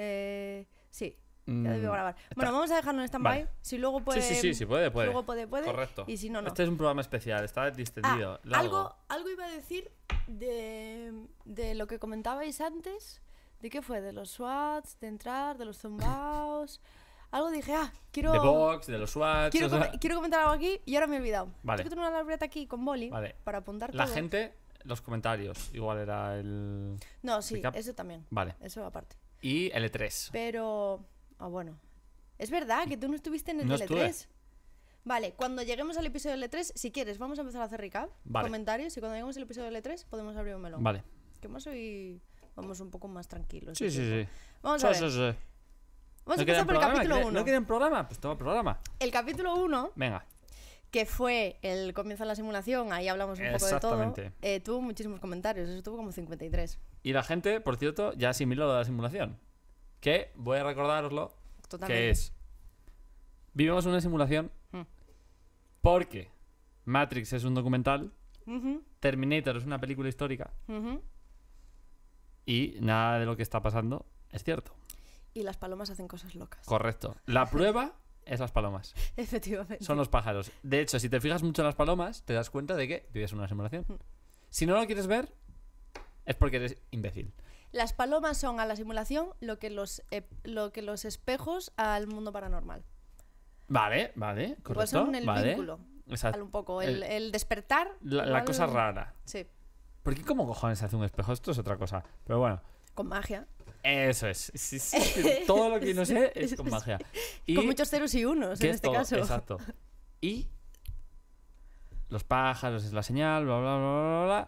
Sí, ya debió grabar. Bueno, vamos a dejarlo en stand-by. Vale. Si luego puede. Sí, puede. Luego puede. Correcto. Y si no, no. Este es un programa especial, está distendido. largo. Algo iba a decir de lo que comentabais antes. ¿De qué fue? De los SWATs, de entrar, de los zumbaos. Algo dije, quiero. De Vox, de los SWAT. Quiero comentar algo aquí y ahora me he olvidado. Vale. Tengo que tener una libreta aquí con boli Vale. para apuntar La todo. gente, los comentarios. Igual era el. No, sí, recap. eso también. Vale. Eso aparte. Y L3. Pero. Bueno. Es verdad que tú no estuviste en el No L3. estuve. Vale, cuando lleguemos al episodio del L3, si quieres, vamos a empezar a hacer recap. Vale. Comentarios. Y cuando lleguemos al episodio del L3, podemos abrir un melón. Vale. Es que más hoy vamos un poco más tranquilos. Sí. Vamos a ver. Sí. Vamos a empezar por el capítulo 1. ¿No quieren programa? Pues toma programa. El capítulo 1, venga, que fue el comienzo de la simulación, ahí hablamos un poco de todo, tuvo muchísimos comentarios, eso tuvo como 53. Y la gente, por cierto, ya asimiló lo de la simulación. Que, voy a recordároslo, que es... Vivimos una simulación porque Matrix es un documental, Terminator es una película histórica y nada de lo que está pasando es cierto. Y las palomas hacen cosas locas. Correcto. La prueba es las palomas. Efectivamente. Son los pájaros. De hecho, si te fijas mucho en las palomas, te das cuenta de que vives una simulación. Si no lo quieres ver, es porque eres imbécil. Las palomas son a la simulación lo que los espejos al mundo paranormal. Vale, correcto. Igual son el vínculo. Exacto. Un poco, el despertar. La cosa rara. Sí. ¿Por qué cómo cojones se hace un espejo? Esto es otra cosa. Pero bueno. Con magia. Eso es. Sí, todo lo que no sé es con magia. Y con muchos ceros y unos en este caso. Exacto. Y los pájaros es la señal, bla, bla, bla, bla, bla.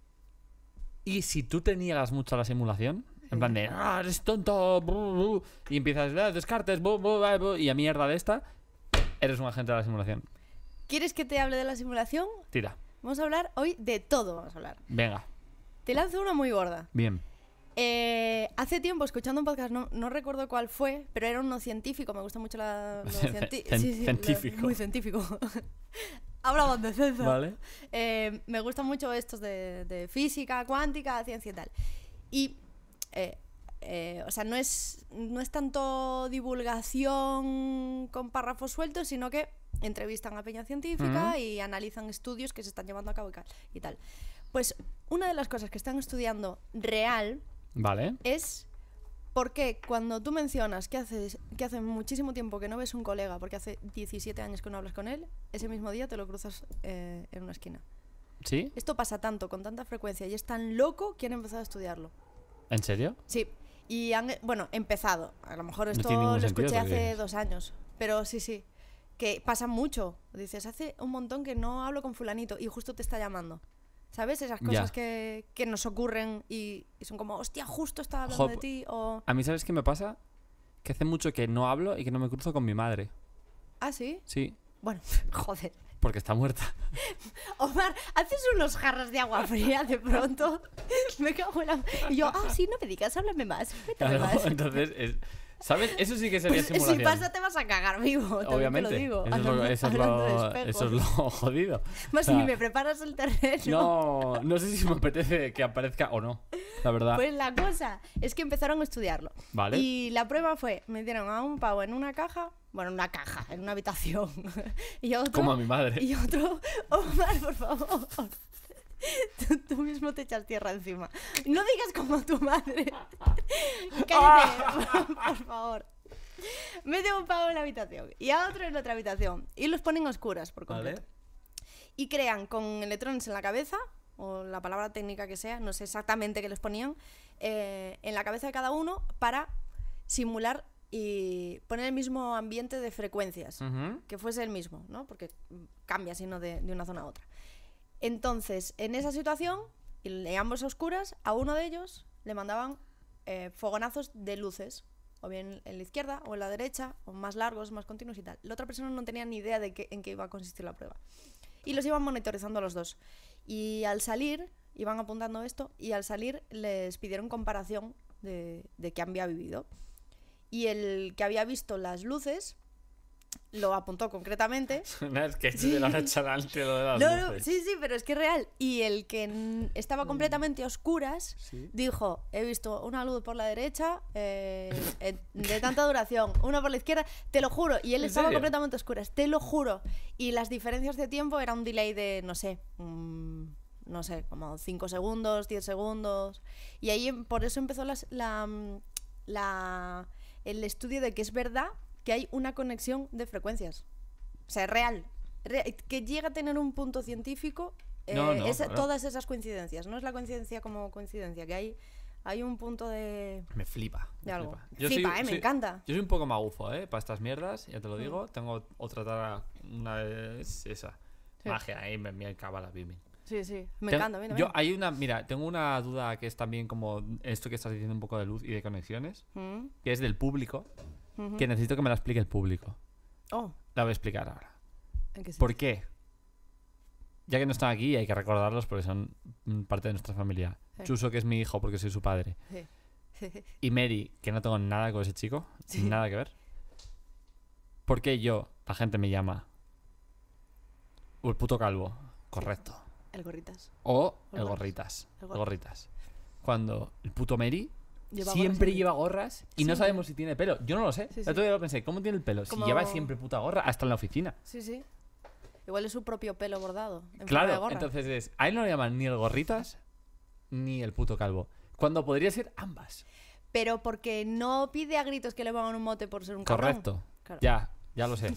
Y si tú te niegas mucho a la simulación, en plan de, eres tonto, y empiezas, descartes, y a mierda de esta, eres un agente de la simulación. ¿Quieres que te hable de la simulación? Tira. Vamos a hablar hoy de todo, vamos a hablar. Venga. Te lanzo una muy gorda. Bien. Hace tiempo, escuchando un podcast, no recuerdo cuál fue, pero era uno científico, me gusta mucho científico. Muy científico. Hablaban de ciencia. Vale. Me gustan mucho estos de física, cuántica, ciencia y tal. Y, o sea, no es tanto divulgación con párrafos sueltos, sino que entrevistan a peña científica y analizan estudios que se están llevando a cabo y tal. Pues una de las cosas que están estudiando real es por qué cuando tú mencionas que hace muchísimo tiempo que no ves un colega, porque hace 17 años que no hablas con él, ese mismo día te lo cruzas en una esquina. ¿Sí? Esto pasa tanto, con tanta frecuencia, y es tan loco que han empezado a estudiarlo. ¿En serio? Sí. Y empezado. A lo mejor esto lo escuché hace 2 años. Pero sí. Que pasa mucho. Dices, hace un montón que no hablo con fulanito y justo te está llamando. ¿Sabes? Esas cosas que nos ocurren y son como, hostia, justo estaba hablando de ti. O... A mí, ¿sabes qué me pasa? Que hace mucho que no hablo y que no me cruzo con mi madre. ¿Ah, sí? Sí. Bueno, joder. Porque está muerta. Omar, haces unos jarros de agua fría de pronto. Me cago en la... Y yo, sí, no me digas, háblame más. Claro, más. Entonces, ¿sabes? Eso sí que sería simulación. Si pasa te vas a cagar vivo, obviamente. Te lo digo. Eso es lo jodido. Más si me preparas el terreno. No sé si me apetece que aparezca o no, la verdad. Pues la cosa es que empezaron a estudiarlo. Vale. Y la prueba fue, metieron a un pavo en una caja, en una habitación. Y otro, como a mi madre. Y otro, Omar, por favor. Tú mismo te echas tierra encima. No digas como tu madre. Cállate, por favor. Mete a un pavo en la habitación y a otro en otra habitación y los ponen a oscuras por completo. Vale. Y crean con electrones en la cabeza, o la palabra técnica que sea, no sé exactamente qué les ponían, en la cabeza de cada uno para simular y poner el mismo ambiente de frecuencias, que fuese el mismo, ¿no? Porque cambia sino de una zona a otra. Entonces, en esa situación, y ambos a oscuras, a uno de ellos le mandaban fogonazos de luces, o bien en la izquierda o en la derecha, o más largos, más continuos y tal. La otra persona no tenía ni idea de en qué iba a consistir la prueba. Y los iban monitorizando a los dos. Y al salir, iban apuntando esto, y al salir les pidieron comparación de qué había vivido. Y el que había visto las luces lo apuntó concretamente. Es que de la noche adelante lo de las luces. Sí, pero es que es real. Y el que estaba completamente a oscuras dijo, he visto una luz por la derecha de tanta duración, una por la izquierda, te lo juro. Y él estaba completamente a oscuras, te lo juro. Y las diferencias de tiempo era un delay de, no sé, como 5 segundos, 10 segundos. Y ahí por eso empezó el estudio de que es verdad que hay una conexión de frecuencias. O sea, real. Que llega a tener un punto científico claro. Todas esas coincidencias. No es la coincidencia como coincidencia, que hay un punto de... Me flipa. De algo. Me encanta. Yo soy un poco magufo, para estas mierdas, ya te lo digo. Tengo otra tara, una es esa. Sí. Magia, ahí me acaba la bimbing. Sí, me encanta. Tengo una duda que es también como esto que estás diciendo un poco de luz y de conexiones, que es del público. que necesito que me la explique el público. Oh. La voy a explicar ahora. ¿En qué ¿Por qué? Ya que no están aquí, hay que recordarlos porque son parte de nuestra familia. Sí. Chuso, que es mi hijo porque soy su padre. Sí. Y Mary, que no tengo nada con ese chico. Sí. Nada que ver. ¿Por qué la gente me llama o el puto calvo? Correcto. El gorritas. O O el el gorritas. el El gorritas. Cuando el puto Mary Lleva siempre gorras lleva gorras y no Siempre. sabemos si tiene pelo. Yo no lo sé. Sí, El sí. otro día lo pensé. ¿Cómo tiene el pelo? Como- Si lleva siempre puta gorra, hasta en la oficina. Sí. Igual es su propio pelo bordado. En forma de Claro, gorra. entonces a él no le llaman ni el gorritas ni el puto calvo. Cuando podría ser ambas. Pero porque no pide a gritos que le pongan un mote por ser un cabrón. Correcto. Claro. Ya lo sé.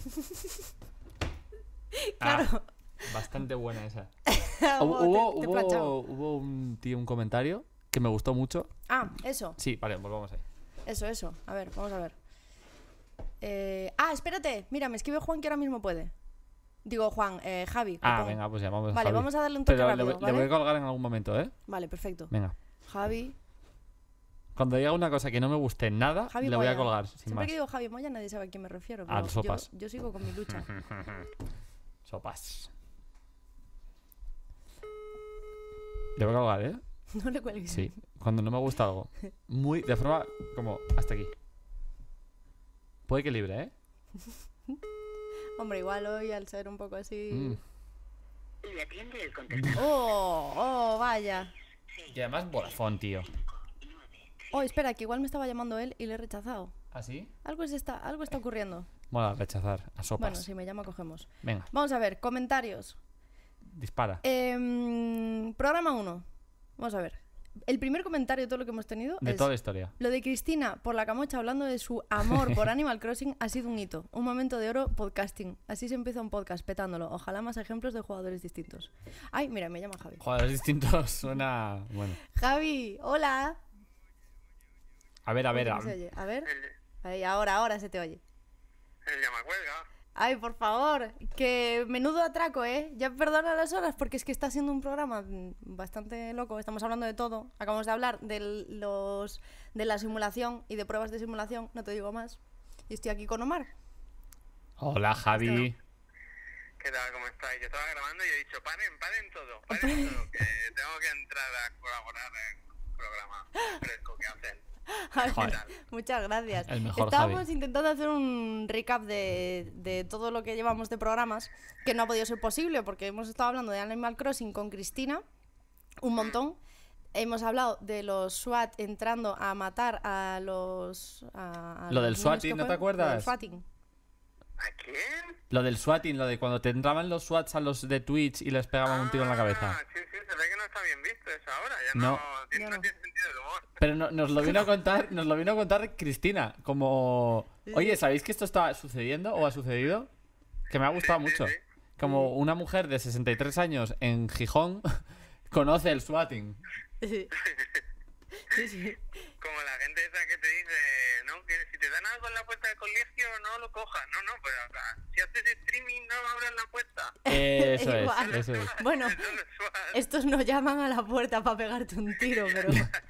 Claro. Bastante buena esa. Te he planchado. Hubo un comentario que me gustó mucho. Eso. Sí, vale, volvamos ahí. Eso. A ver, vamos a ver. Espérate. Mira, me escribe Juan que ahora mismo puede. Digo, Juan, Javi. Copón. Venga, pues llamamos a Vale, Javi. vamos a darle un toque Pero rápido, le ¿vale? voy a colgar en algún momento, ¿eh? Vale, perfecto. Venga. Javi. Cuando diga una cosa que no me guste nada, Javi le voy a Moya. colgar, sin Siempre más. que digo Javi Moya nadie sabe a quién me refiero. A Pero las sopas. yo sigo con mi lucha. Sopas. Le voy a colgar, ¿eh? No le cuelgues. Sí. Cuando no me gusta algo. De forma como hasta aquí. Puede que libre, ¿eh? Hombre, igual hoy al ser un poco así... Le atiende el contestador. Oh, vaya. Y además Vodafone, tío. Oh, espera, que igual me estaba llamando él y le he rechazado. ¿Ah, sí? Algo está ocurriendo. Mola rechazar a sopas. Bueno, si me llama, cogemos. Venga, Vamos a ver, comentarios. dispara. Programa 1. Vamos a ver. El primer comentario de todo lo que hemos tenido De es... toda la historia. Lo de Cristina por la camocha hablando de su amor por Animal Crossing ha sido un hito. Un momento de oro podcasting. Así se empieza un podcast, petándolo. Ojalá más ejemplos de jugadores distintos. Ay, mira, me llama Javi. Jugadores distintos suena... Bueno. Javi, hola. A ver. ¿Cómo se oye? A ver. Ahí, ahora se te oye. El llamacuelga. Ay, por favor, que menudo atraco, ¿eh? Ya perdona las horas porque es que está siendo un programa bastante loco. Estamos hablando de todo. Acabamos de hablar de la simulación y de pruebas de simulación, no te digo más. Y estoy aquí con Omar. Hola, Javi. ¿Qué tal? ¿Cómo estáis? Yo estaba grabando y he dicho, paren todo, que tengo que entrar a colaborar en un programa fresco que hacen. Ay, Joder. muchas gracias. El mejor Estábamos Javi. intentando hacer un recap de todo lo que llevamos de programas, que no ha podido ser posible porque hemos estado hablando de Animal Crossing con Cristina un montón. Hemos hablado de los SWAT entrando a matar a los... Lo del los niños swatting, que ¿no te fueron. acuerdas? Lo del swatting. ¿A quién? Lo del swatting, lo de cuando te entraban los swats a los de Twitch y les pegaban un tiro en la cabeza. Sí, se ve que no está bien visto eso ahora. Ya No. no Ya no. tiene sentido el humor. Pero nos lo vino a contar Cristina, como... Oye, ¿sabéis que esto está sucediendo o ha sucedido? Que me ha gustado mucho. sí. Como una mujer de 63 años en Gijón conoce el swatting. Sí. Sí. Como la gente esa que te dice, ¿no? Que si te dan algo en la puerta del colegio, no lo cojas. No, pues o sea, si haces streaming, no abras la puerta. Igual. Eso es. Bueno, Eso es suave. estos no llaman a la puerta para pegarte un tiro, pero...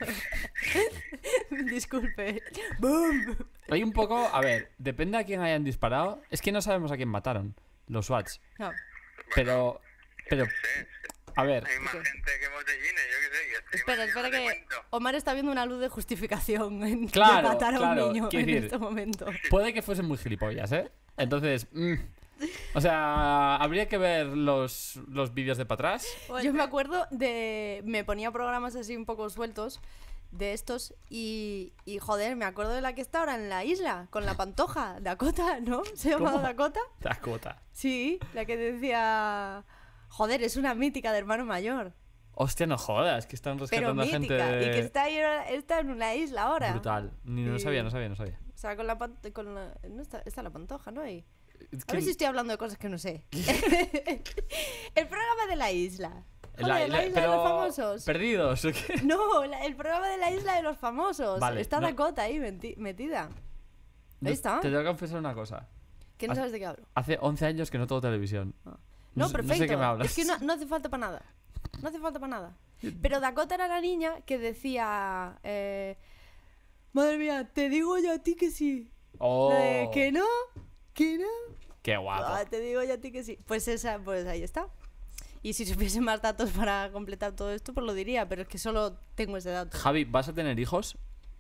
Disculpe. ¡Boom! Hay un poco, a ver, depende a quién hayan disparado. Es que no sabemos a quién mataron los SWATs. No. Pero, a ver, Hay más gente que botellines, yo qué sé. Y Espera streamers, que no te cuento. Omar está viendo una luz de justificación en Claro, de matar a claro, un niño quiero en decir- este momento. puede que fuesen muy gilipollas, ¿eh? Entonces, o sea, habría que ver los vídeos de para atrás. Yo me acuerdo me ponía programas así un poco sueltos de estos y joder, me acuerdo de la que está ahora en la isla, con la Pantoja, Dakota, ¿no? ¿Se llamaba ¿Cómo? Dakota? Dakota. Sí, la que decía... Joder, es una mítica de hermano mayor. Hostia, no jodas, que están Pero rescatando a mítica. gente Y que de... está en una isla ahora. Brutal. No Sí. sabía. O sea, no está la Pantoja, ¿no? Y... Es A que ver si estoy hablando de cosas que no sé. El programa de la isla. Joder, la isla de los famosos. ¿Perdidos o qué? No, el programa de la isla de los famosos. Vale, Está no. Dakota ahí metida. Ahí está. Te tengo que confesar una cosa. Que no sabes de qué hablo. Hace 11 años que no tengo televisión. No, sé- perfecto. No sé qué me hablas. Es que no hace falta para nada. No hace falta para nada. Pero Dakota era la niña que decía... Madre mía, te digo yo a ti que sí. Oh. ¿Que no? ¿Que no? Qué guapo. Te digo ya a ti que sí. Pues esa, pues ahí está. Y si supiese más datos para completar todo esto, pues lo diría, pero es que solo tengo ese dato. Javi, ¿vas a tener hijos?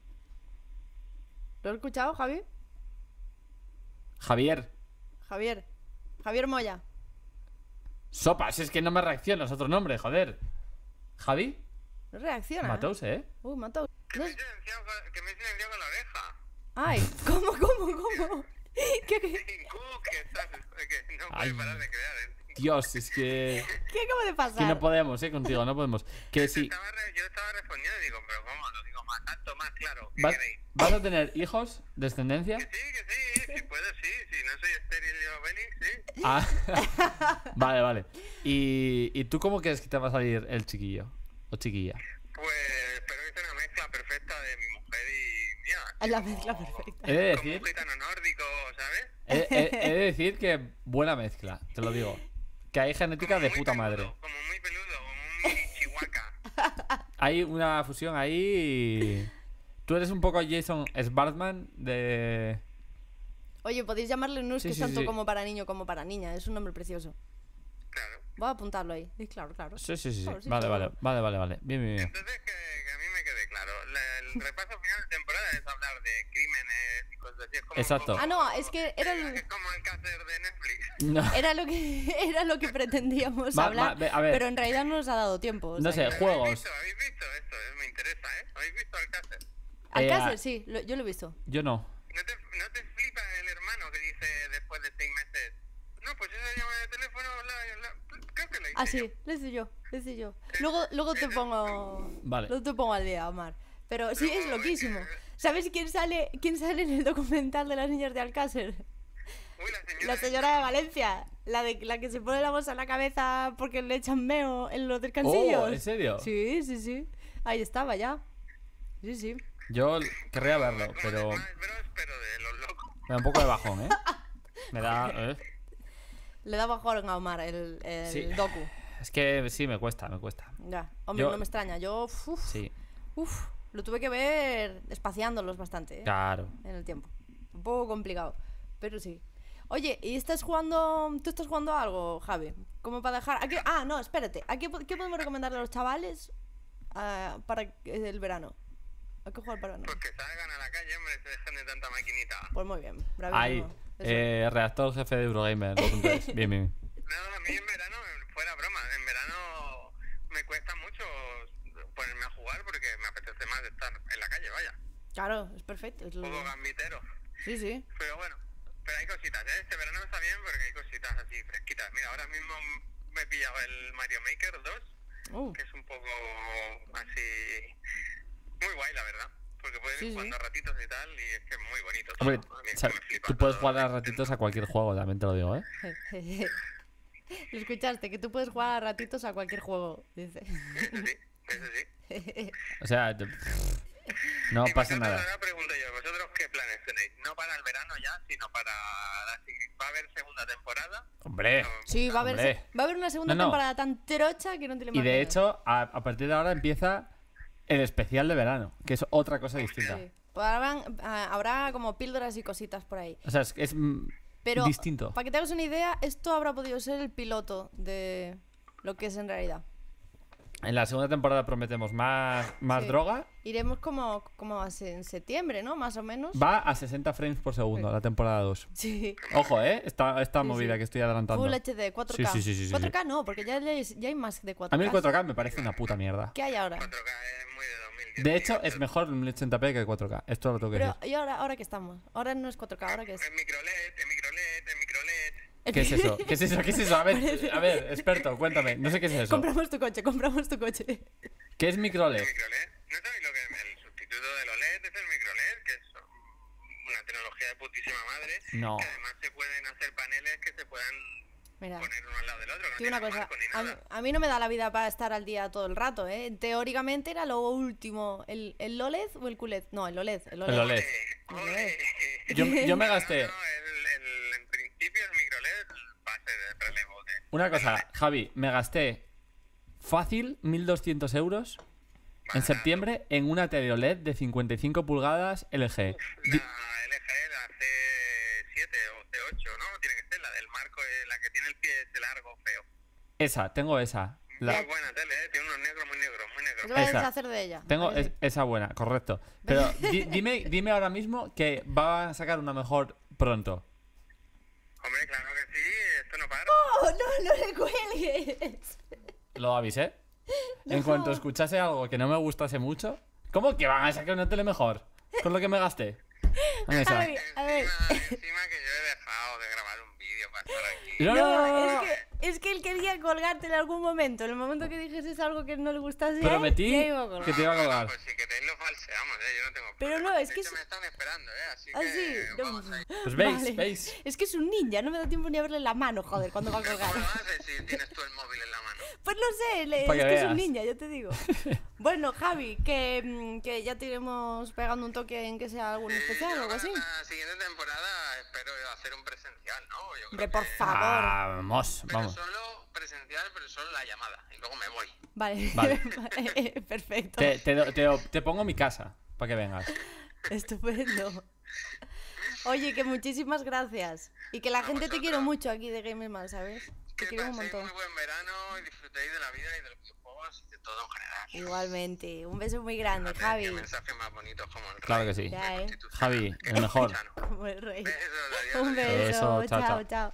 ¿Lo has escuchado, Javi? Javier. Javier Moya. Sopa, si es que no me reacciona, es otro nombre, joder. ¿Javi? No reacciona. Matous, ¿eh? Matous. Que me he silenciado con la oreja. Ay, ¿cómo? ¿Qué? Que estás, que no puedes parar de crear, Dios, es que... ¿Qué acaba de pasar? Que no podemos, contigo, no podemos. Que sí. Yo estaba respondiendo y digo, pero ¿cómo? Lo digo más alto, más claro. ¿Qué queréis? ¿Vas a tener hijos? ¿Descendencia? Que sí, si puedo, sí. Si no soy estéril yo, Félix, sí. Ah, vale. ¿Y tú cómo crees que te va a salir el chiquillo? ¿O chiquilla? Pues espero que sea una mezcla perfecta de mi mujer y mía. Es la mezcla perfecta. He de decir... Como un gitano nórdico, ¿sabes? He de decir que buena mezcla, te lo digo. Que hay genética de puta madre. Como muy peludo, como muy chihuahua. Hay una fusión ahí. Tú eres un poco Jason Schwartzman de... Oye, podéis llamarle Nus, Sí, que es sí, tanto sí. como para niño como para niña. Es un nombre precioso. Claro. Voy a apuntarlo ahí. Sí, claro. Sí. Claro, sí, Vale, claro. vale. Bien. Entonces, que a mí me quede claro. El repaso final de temporada es hablar de crímenes y cosas así. Es como Exacto. un poco- Ah, no, es que era Es como el cáncer de Netflix. No, era lo que pretendíamos Va, hablar, a ver. pero en realidad no nos ha dado tiempo. o no sea sé, que- juegos. ¿Habéis visto esto? Me interesa, ¿eh? ¿Habéis visto Alcácer? Alcácer, sí, yo lo he visto. Yo no. ¿No te flipa el hermano que dice después de 6 meses? No, pues esa llamada de teléfono creo que la hice Ah, sí, yo. lo hice yo. Luego te pongo. Vale. Luego te pongo al día, Omar. Pero sí, es loquísimo. ¿Sabes quién sale en el documental de las niñas de Alcácer? Uy, la señora... La señora de Valencia. La que se pone la bolsa en la cabeza porque le echan meo en los descansillos. Oh, ¿en serio? Sí. Ahí estaba ya. Sí. Yo querría verlo, Como pero de Smash Bros, pero de los locos. me da un poco de bajón, ¿eh? Me da... Le da bajón a Omar el Sí. docu. Es que sí, me cuesta. Ya. Hombre, Yo- no me extraña. Yo, Sí, lo tuve que ver espaciándolos bastante, ¿eh? claro. En el tiempo. Un poco complicado, pero sí. Oye, ¿y tú estás jugando a algo, Javi? Como para dejar... no, espérate. ¿Qué podemos recomendarle a los chavales para el verano? ¿A qué jugar para el verano? Pues que salgan a la calle, hombre, se dejen de tanta maquinita. Pues muy bien, Ahí, bravísimo. Eso. redactor jefe de Eurogamer. Bien. No, a mí en verano, fuera broma, en verano me cuesta mucho ponerme a jugar porque me apetece más estar en la calle, vaya. Claro, es perfecto. Es lo- Juego gambitero. Sí. Pero bueno, pero hay cositas, ¿eh? Este verano está bien porque hay cositas así fresquitas. Mira, ahora mismo me he pillado el Mario Maker 2, que es un poco así... Muy guay, la verdad. Porque puedes Sí, ir sí. jugando a ratitos y tal, y es que es muy bonito todo. Hombre, A mí es o sea, que me flipa tú puedes todo. jugar a ratitos a cualquier juego, también te lo digo, ¿eh? Lo escuchaste, que tú puedes jugar a ratitos a cualquier juego, dice. Eso sí. O sea, no Y pasa vosotros, nada. ahora pregunto yo, ¿vosotros qué planes tenéis? No para el verano ya, sino para ¿va a haber segunda temporada? Hombre. Sí, va a Hombre. haber una segunda No. temporada tan trocha que no te lo Y imaginas. de hecho, a partir de ahora empieza el especial de verano, que es otra cosa distinta. Sí. Pues habrá como píldoras y cositas por ahí. O sea, es Pero, distinto. para que te hagas una idea, esto habrá podido ser el piloto de lo que es en realidad. En la segunda temporada prometemos más Sí. droga. Iremos como en septiembre, ¿no? Más o menos. Va a 60 frames por segundo, la temporada 2. Sí. Ojo, esta Sí, movida sí. que estoy adelantando. Full HD, 4K. Sí. 4K no, porque ya hay más de 4K. A mí el 4K me parece una puta mierda. ¿Qué hay ahora? 4K es muy de 2010. De hecho, es mejor el 1080p que el 4K. Esto lo tengo que Pero, decir. ¿y ahora qué estamos? Ahora no es 4K, ¿ahora qué es? En microLED. ¿Qué es eso? ¿Qué es eso? A ver, experto, cuéntame. No sé qué es eso. Compramos tu coche. ¿Qué es microLED? microLED. ¿No sabéis lo que es el sustituto del OLED? Es el microLED, que es una tecnología de putísima madre. No. Que además se pueden hacer paneles que se puedan Mira, poner uno al lado del otro. Que no digo una tienen cosa. marco ni nada. A mí no me da la vida para estar al día todo el rato, ¿eh? Teóricamente era lo último. ¿El OLED o el QLED? No, el OLED. El OLED. ¡Ole! Yo me gasté... En principio el microLED va a ser el relevo de... Una cosa, Javi, me gasté fácil 1.200 euros en septiembre en una tele OLED de 55 pulgadas LG. La LG, la C7 o C8, ¿no? Tiene que ser la del marco, la que tiene el pie ese largo, feo. Esa, tengo esa. Muy buena tele, tiene unos negros muy negros, muy negros. Te voy a deshacer de ella. Tengo esa buena, correcto. Pero dime ahora mismo que va a sacar una mejor pronto. Hombre, claro que sí, esto no para. No le cuelgues. Lo avisé. En cuanto escuchase algo que no me gustase mucho. ¿Cómo que van a sacar una tele mejor? Con lo que me gasté. Javi, a ver. Encima que yo he dejado de grabar un vídeo para estar aquí. No. Es que él quería colgarte en algún momento. En el momento que dijese algo que no le gustase, prometí ya iba a colgar. que te iba a colgar. Pues si queréis lo falseamos, yo no tengo Pero problema. no, es De que hecho, me están esperando, así Ah, que sí. vamos ahí. Pues Vale. veis. Es que es un ninja, no me da tiempo ni a verle la mano, joder, cuando va a colgar. ¿Cómo lo haces si tienes tú el móvil en la mano? Pues no sé, es Pa' que que es un veas. ninja, yo te digo. Bueno, Javi, que ya te iremos pegando un toque en que sea algún especial o algo así. La siguiente temporada espero hacer un presencial, ¿no? Yo creo Hombre, que- por favor. Vamos. Pero solo presencial, pero solo la llamada. Y luego me voy. Vale, Vale. perfecto. Te pongo mi casa para que vengas. Estupendo. Oye, que muchísimas gracias. Y que la A gente te vosotros. quiere mucho aquí de Game Mal, ¿sabes? Te Que quiero un paséis montón. muy buen verano y disfrutéis de la vida y de los videojuegos y de todo en general. Igualmente. Un beso muy grande, Fíjate, Javi. qué mensajes más bonitos como el Claro rey que sí. Ya, de Constitución. Javi, Qué el mejor. escuchano. Como el rey. Besos, adiós, Un adiós. beso. Beso, chao, Chao, chao. chao.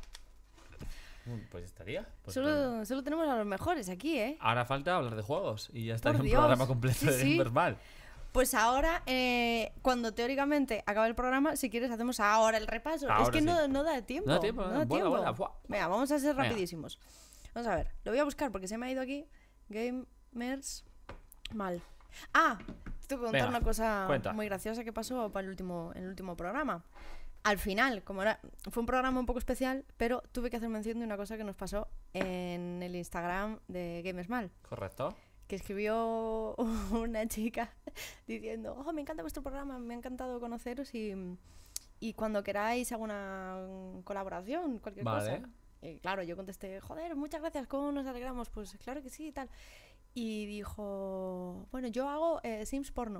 Pues estaría. Pues Solo tenemos a los mejores aquí, ¿eh? ahora falta hablar de juegos y ya Por estaría un Dios. programa completo Sí, de sí. Verbal. Pues ahora, cuando teóricamente acabe el programa, si quieres hacemos ahora el repaso. Ahora es que sí. no da tiempo. No da tiempo, no da vuela, tiempo. vuela, buah. Venga, vamos a ser Venga. rapidísimos. Vamos a ver, lo voy a buscar porque se me ha ido aquí. Gamers mal. Ah, te tengo que contar Venga, una cosa cuenta. muy graciosa que pasó en el último programa. Al final, fue un programa un poco especial, pero tuve que hacer mención de una cosa que nos pasó en el Instagram de Gamers Mal. Correcto. Que escribió una chica diciendo: oh, me encanta vuestro programa, me ha encantado conoceros y cuando queráis alguna colaboración, cualquier Vale. cosa. Y claro, yo contesté: joder, muchas gracias, ¿cómo nos alegramos? Pues claro que sí y tal. Y dijo: bueno, yo hago Sims porno.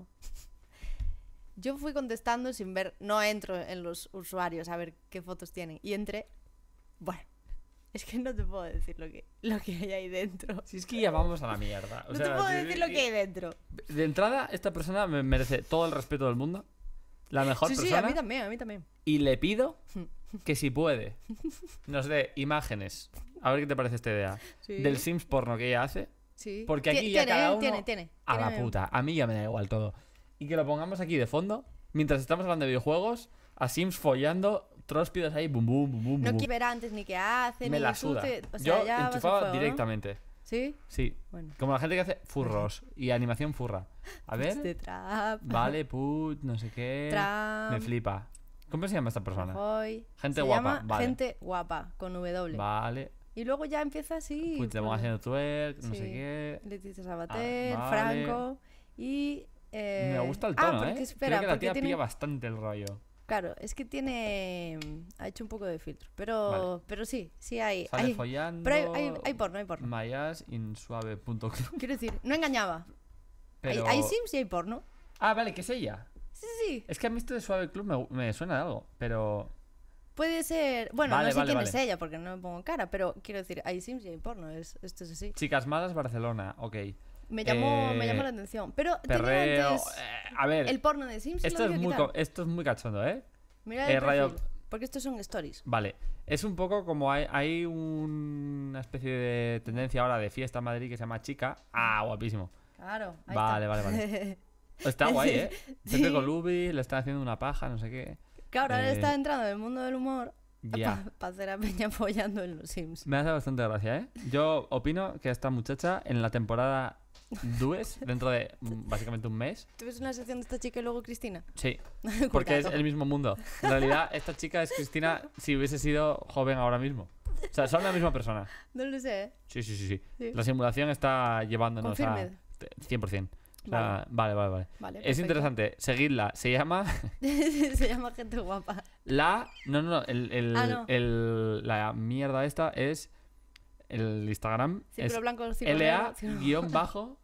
Yo fui contestando sin ver, no entro en los usuarios a ver qué fotos tienen. Y entré, bueno, es que no te puedo decir lo que hay ahí dentro. Si es que ya vamos a la mierda. O No sea, te puedo yo- decir lo que hay dentro. De entrada, esta persona me merece todo el respeto del mundo. La mejor Sí, persona. a mí también. Y le pido que si puede nos dé imágenes. A ver qué te parece esta idea. Sí. Del Sims porno que ella hace. Sí. Porque aquí ya cada uno Tiene. A la puta. A mí ya me da igual todo. Y que lo pongamos aquí de fondo. Mientras estamos hablando de videojuegos. A Sims follando. Tróspidos ahí. Bum, bum, bum, bum. No bum. quiero ver antes ni qué hace, Me ni la tú suda. o sea, Yo ya vas a enchufaba fuego, ¿no? directamente. ¿Sí? Sí. Bueno. Como la gente que hace furros y animación furra. A ver. Este trap. Vale, put, no sé qué. Trump. Me flipa. ¿Cómo se llama esta persona? Hoy. Gente Se guapa, llama vale. Gente guapa, con W. Vale. Y luego ya empieza así. Pues te pues, vamos haciendo twerk, no sí. sé qué. Leticia Sabater, vale. Franco y... Me gusta el tono, porque ¿eh? espera, Creo que la porque tía tiene... pilla bastante el rollo. Claro, es que tiene... Ha hecho un poco de filtro, pero sí hay... Sale follando. Pero hay porno, hay porno. Mayasinsuave.com. Quiero decir, no engañaba. Pero... Hay Sims y hay porno. Ah, vale, que es ella. Sí. Es que a mí esto de Suave Club me suena de algo, pero... Puede ser... Bueno, Vale, no sé vale, quién vale. es ella porque no me pongo cara, pero quiero decir, hay Sims y hay porno. Esto es así. Chicas Malas Barcelona, ok. Me llamó la atención. Pero tenía Perreo... antes a ver, el porno de Sims y esto lo es, voy a muy quitar. esto es muy cachondo, ¿eh? Mira el Radio- perfil, porque estos son stories. Vale, es un poco como hay una especie de tendencia ahora de fiesta en Madrid que se llama Chica. Ah, guapísimo. Claro, ahí Vale, está. vale. Está guay, ¿eh? Sí. Pepe Colubi le están haciendo una paja, no sé qué. Claro, ahora Eh, está entrando en el mundo del humor Ya. para hacer a Peña follando en los Sims. Me hace bastante gracia, ¿eh? Yo opino que esta muchacha en la temporada 2, dentro de básicamente un mes, ¿Tú ves una sección de esta chica y luego Cristina? sí, porque es Cuidado. el mismo mundo. En realidad, esta chica es Cristina si hubiese sido joven ahora mismo. O sea, son la misma persona. No lo sé, ¿eh? Sí. Sí. La simulación está llevándonos Confirmed. a 100%. O sea, vale. Vale, Es perfecto. interesante, seguidla. Se llama Se llama Gente Guapa. la... No, No. la mierda esta es el Instagram. Es Círculo blanco, círculo negro, círculo-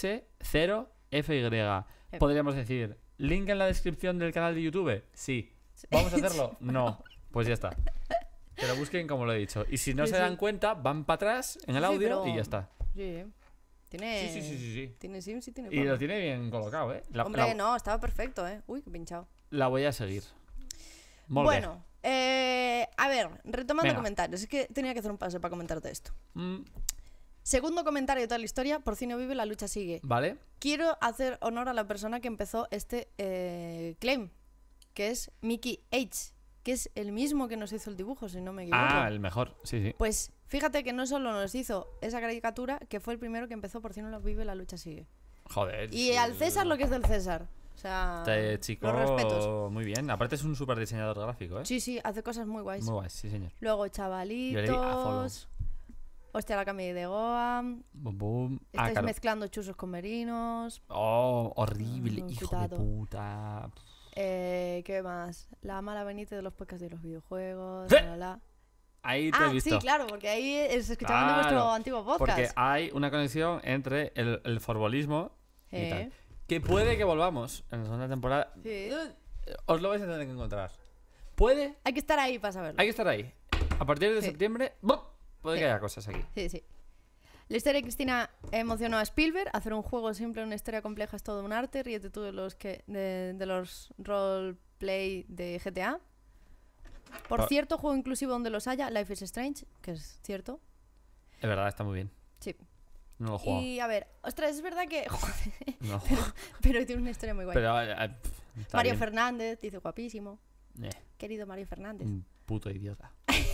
LA-S0FY. Podríamos decir, ¿link en la descripción del canal de YouTube? Sí. ¿Vamos a hacerlo? No. Pues ya está. Que lo busquen como lo he dicho. Y si no se dan cuenta, van para atrás en el audio pero... y ya está. Sí. Tiene... Sí. Tiene Sims y tiene... Y lo tiene bien colocado, ¿eh? Hombre, no, estaba perfecto, ¿eh? Uy, qué pinchado. La voy a seguir. Bueno, a ver, retomando comentarios. Es que tenía que hacer un pase para comentarte esto. Segundo comentario de toda la historia. Por Cine Vive, la lucha sigue. Vale. Quiero hacer honor a la persona que empezó este claim, que es Mickey H, que es el mismo que nos hizo el dibujo, si no me equivoco. Ah, el mejor, sí. Pues fíjate que no solo nos hizo esa caricatura, que fue el primero que empezó Por Cine Vive, la lucha sigue. Joder. Y al César lo que es del César. O sea, este chico, los respetos. Muy bien. Aparte es un súper diseñador gráfico, ¿eh? Sí, hace cosas muy guays. Muy guays, sí, señor. Luego Chavalitos. Hostia, la Cami de Goa. Boom, boom. Estáis mezclando chusos con merinos. Oh, horrible, hijo cuidado. de puta. ¿Qué más? La mala Benítez de los podcasts de los videojuegos. Ahí te he visto. Sí, claro, porque ahí se escuchaban de vuestro antiguo podcast. Porque hay una conexión entre el forbolismo y tal. Que puede que volvamos en la segunda temporada. Sí. Os lo vais a tener que encontrar. Puede. Hay que estar ahí para saberlo. Hay que estar ahí. A partir de septiembre, puede que haya cosas aquí. Sí. La historia de Cristina emocionó a Spielberg. Hacer un juego simple, una historia compleja es todo un arte. Ríete tú de los roleplay de GTA. Por cierto, juego inclusivo donde los haya. Life is Strange, que es cierto. Es verdad, está muy bien. Sí. No lo he jugado. Y a ver, ostras, es verdad que... Joder, no. pero tiene una historia muy guay. Mario bien. Fernández, dice guapísimo. Querido Mario Fernández. Un puto idiota.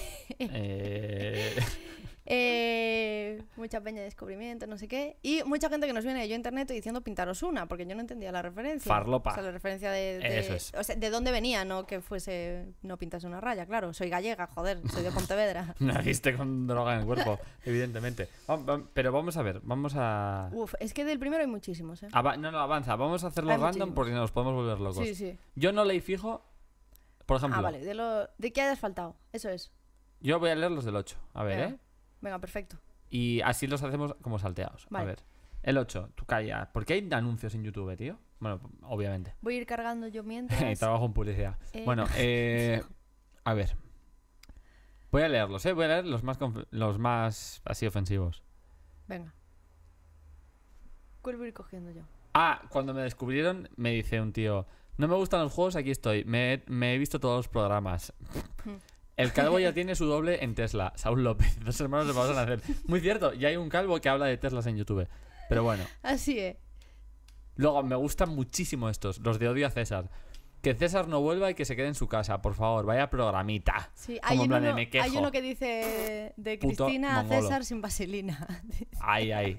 Mucha peña de descubrimiento, no sé qué. Y mucha gente que nos viene de Yo Internet diciendo pintaros una, porque yo no entendía la referencia. Farlopa. O sea, la referencia de Eso es. O sea, de dónde venía, no que fuese no pintarse una raya, claro. Soy gallega, joder, soy de Pontevedra. Naciste con droga en el cuerpo, evidentemente. Pero vamos a ver, vamos a... Uf, es que del primero hay muchísimos, No, avanza. Vamos a hacerlo random porque nos podemos volver locos. Sí. Yo no leí fijo, por ejemplo... vale, de qué hayas faltado, eso es. Yo voy a leer los del 8, a ver, Venga, perfecto. Y así los hacemos como salteados. Vale. A ver, el 8, tú calla. ¿Por qué hay anuncios en YouTube, tío? Bueno, obviamente. Voy a ir cargando yo mientras... Trabajo en publicidad. Bueno, a ver. Voy a leerlos, Voy a leer los más así ofensivos. Venga. ¿Cuál voy a ir cogiendo yo? Cuando me descubrieron, me dice un tío... No me gustan los juegos, aquí estoy. Me he visto todos los programas. El calvo ya tiene su doble en Tesla. Saúl López. 2 hermanos se pasan a hacer. Muy cierto. Y hay un calvo que habla de Teslas en YouTube. Pero bueno. Así es. Luego, me gustan muchísimo estos. Los de Odio a César. Que César no vuelva y que se quede en su casa. Por favor, vaya programita. Sí, como en plan de me quejo. Hay uno que dice de Puto Cristina a mongolo. César sin vaselina. Ay.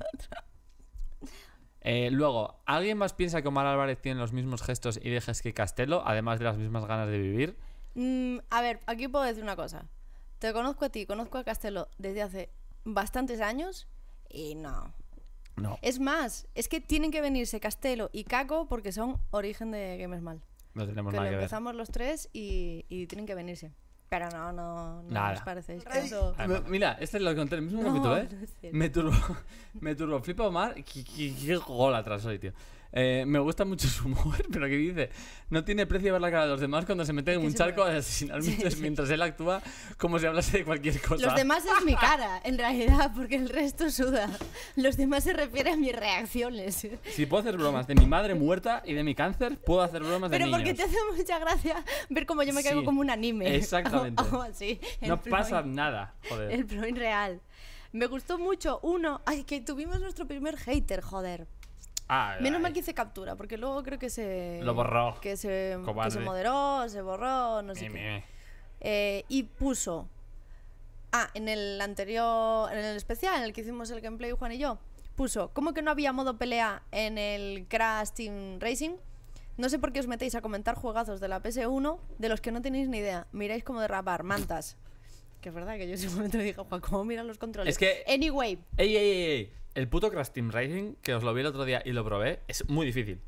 Luego, ¿alguien más piensa que Omar Álvarez tiene los mismos gestos y dejes que Castelo, además de las mismas ganas de vivir? A ver, aquí puedo decir una cosa. Te conozco a ti, conozco a Castelo desde hace bastantes años y no. Es más, es que tienen que venirse Castelo y Caco porque son origen de Gamers Mal. No tenemos que nada que ver. Empezamos los tres y tienen que venirse. Pero no nada. nos parece. Es que eso... Mira, este es lo que conté en el mismo capítulo, me turbo flipa Omar. Qué gol atrás hoy, tío. Me gusta mucho su humor, pero que dice, no tiene precio ver la cara de los demás cuando se meten en un charco a asesinar mientras él actúa como si hablase de cualquier cosa. Los demás es mi cara, en realidad, porque el resto suda. Los demás se refieren a mis reacciones. Si puedo hacer bromas de mi madre muerta y de mi cáncer, puedo hacer bromas de niños. Pero porque te hace mucha gracia ver cómo yo me caigo como un anime. Exactamente. O así. No pasa nada, joder. El plugin real. Me gustó mucho uno... Ay, que tuvimos nuestro primer hater, joder. Menos mal que hice captura, porque luego creo que se... Lo borró. Que se moderó, se borró, no sé qué. Y puso... en el anterior... En el especial, en el que hicimos el gameplay Juan y yo, puso... ¿Cómo que no había modo pelea en el Crash Team Racing? No sé por qué os metéis a comentar juegazos de la PS1 de los que no tenéis ni idea. Miráis como derrapar, mantas. Que es verdad que yo en ese momento le dije, Juan, ¿cómo miran los controles? Es que... Anyway. Ey. El puto Crash Team Racing, que os lo vi el otro día y lo probé, es muy difícil.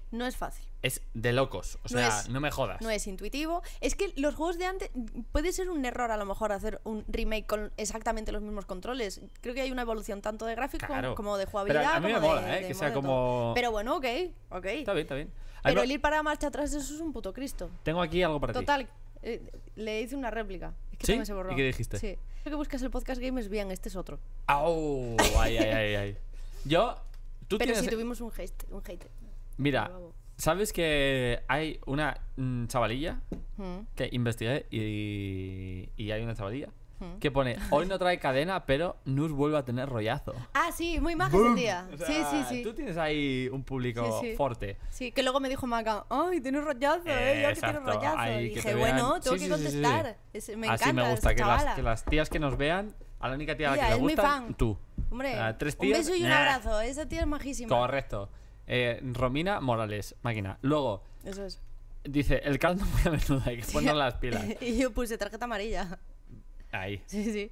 no es fácil. Es de locos. O sea, no me jodas. No es intuitivo. Es que los juegos de antes... Puede ser un error a lo mejor hacer un remake con exactamente los mismos controles. Creo que hay una evolución tanto de gráfico como de jugabilidad. Pero a mí me mola, que sea como... Pero bueno, ok. Está bien. Pero el ir para marcha atrás, eso es un puto Cristo. Tengo aquí algo para ti. Total, le hice una réplica. Es que ¿Sí? también se borró. ¿Y qué dijiste? Sí. Creo que buscas el podcast Gamers bien, este es otro. ¡Au! Ay. Tú pero tienes... sí tuvimos un hate. Mira, ¿sabes que hay una chavalilla que investigué y hay una chavalilla que pone: hoy no trae cadena, pero Nus vuelve a tener rollazo? Ah, sí, muy maja ese día. O sea, sí. Tú tienes ahí un público fuerte. Sí, que luego me dijo Maca: ¡ay, tienes rollazo, yo que tienes rollazo! Ay, y que dije: te bueno, vean. tengo que contestar. Me encanta. Así me gusta, esta que las tías que nos vean, a la única tía a la que le es mi gusta, fan. tú. Hombre, 3 un tías, beso y un abrazo. Esa tía es majísima. Correcto. Romina Morales, máquina. Luego, eso es. dice: el caldo muy a menudo, hay que poner las pilas. Y yo puse tarjeta amarilla. Ahí. Sí.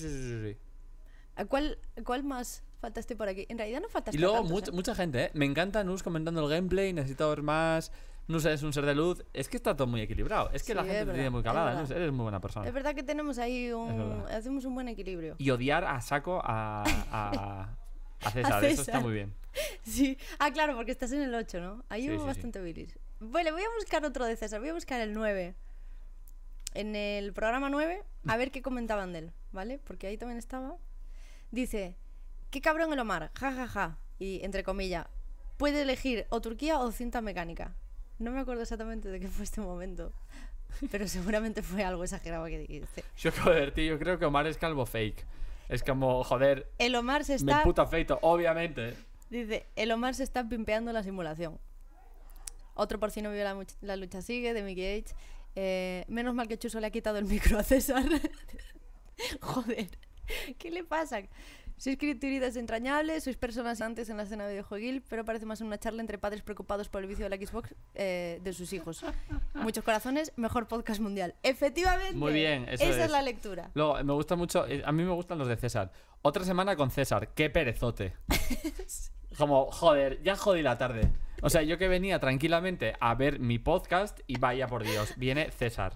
¿Cuál más faltaste por aquí? En realidad no faltaste. Y luego tantos, mucha gente, me encanta Nus comentando el gameplay, necesito ver más. Nus es un ser de luz. Es que está todo muy equilibrado. Es que la gente te tiene muy calada. Nus, eres muy buena persona. Es verdad que tenemos ahí hacemos un buen equilibrio. Y odiar a saco a César, eso está muy bien. Sí. Ah, claro, porque estás en el 8, ¿no? Ahí hubo bastante bilis. Bueno, voy a buscar otro de César. Voy a buscar el 9. En el programa 9, a ver qué comentaban de él, ¿vale? Porque ahí también estaba. Dice: qué cabrón el Omar, jajaja. Y entre comillas, puede elegir o Turquía o cinta mecánica. No me acuerdo exactamente de qué fue este momento, pero seguramente fue algo exagerado que dijiste. Yo creo que Omar es calvo fake. Es como, joder, el Omar se está... me puta feito, obviamente. Dice: el Omar se está pimpeando la simulación. Otro por si no vio la lucha sigue, de Mickey H. Menos mal que Chuso le ha quitado el micro a César. Joder, ¿qué le pasa? Sois criaturitas entrañables, sois personas antes en la escena de videojueguil, pero parece más una charla entre padres preocupados por el vicio de la Xbox de sus hijos. Muchos corazones, mejor podcast mundial. Efectivamente. Muy bien, esa es la lectura. Luego, me gusta mucho, a mí me gustan los de César. Otra semana con César, qué perezote. Como, joder, ya jodí la tarde. O sea, yo que venía tranquilamente a ver mi podcast y vaya por Dios, viene César.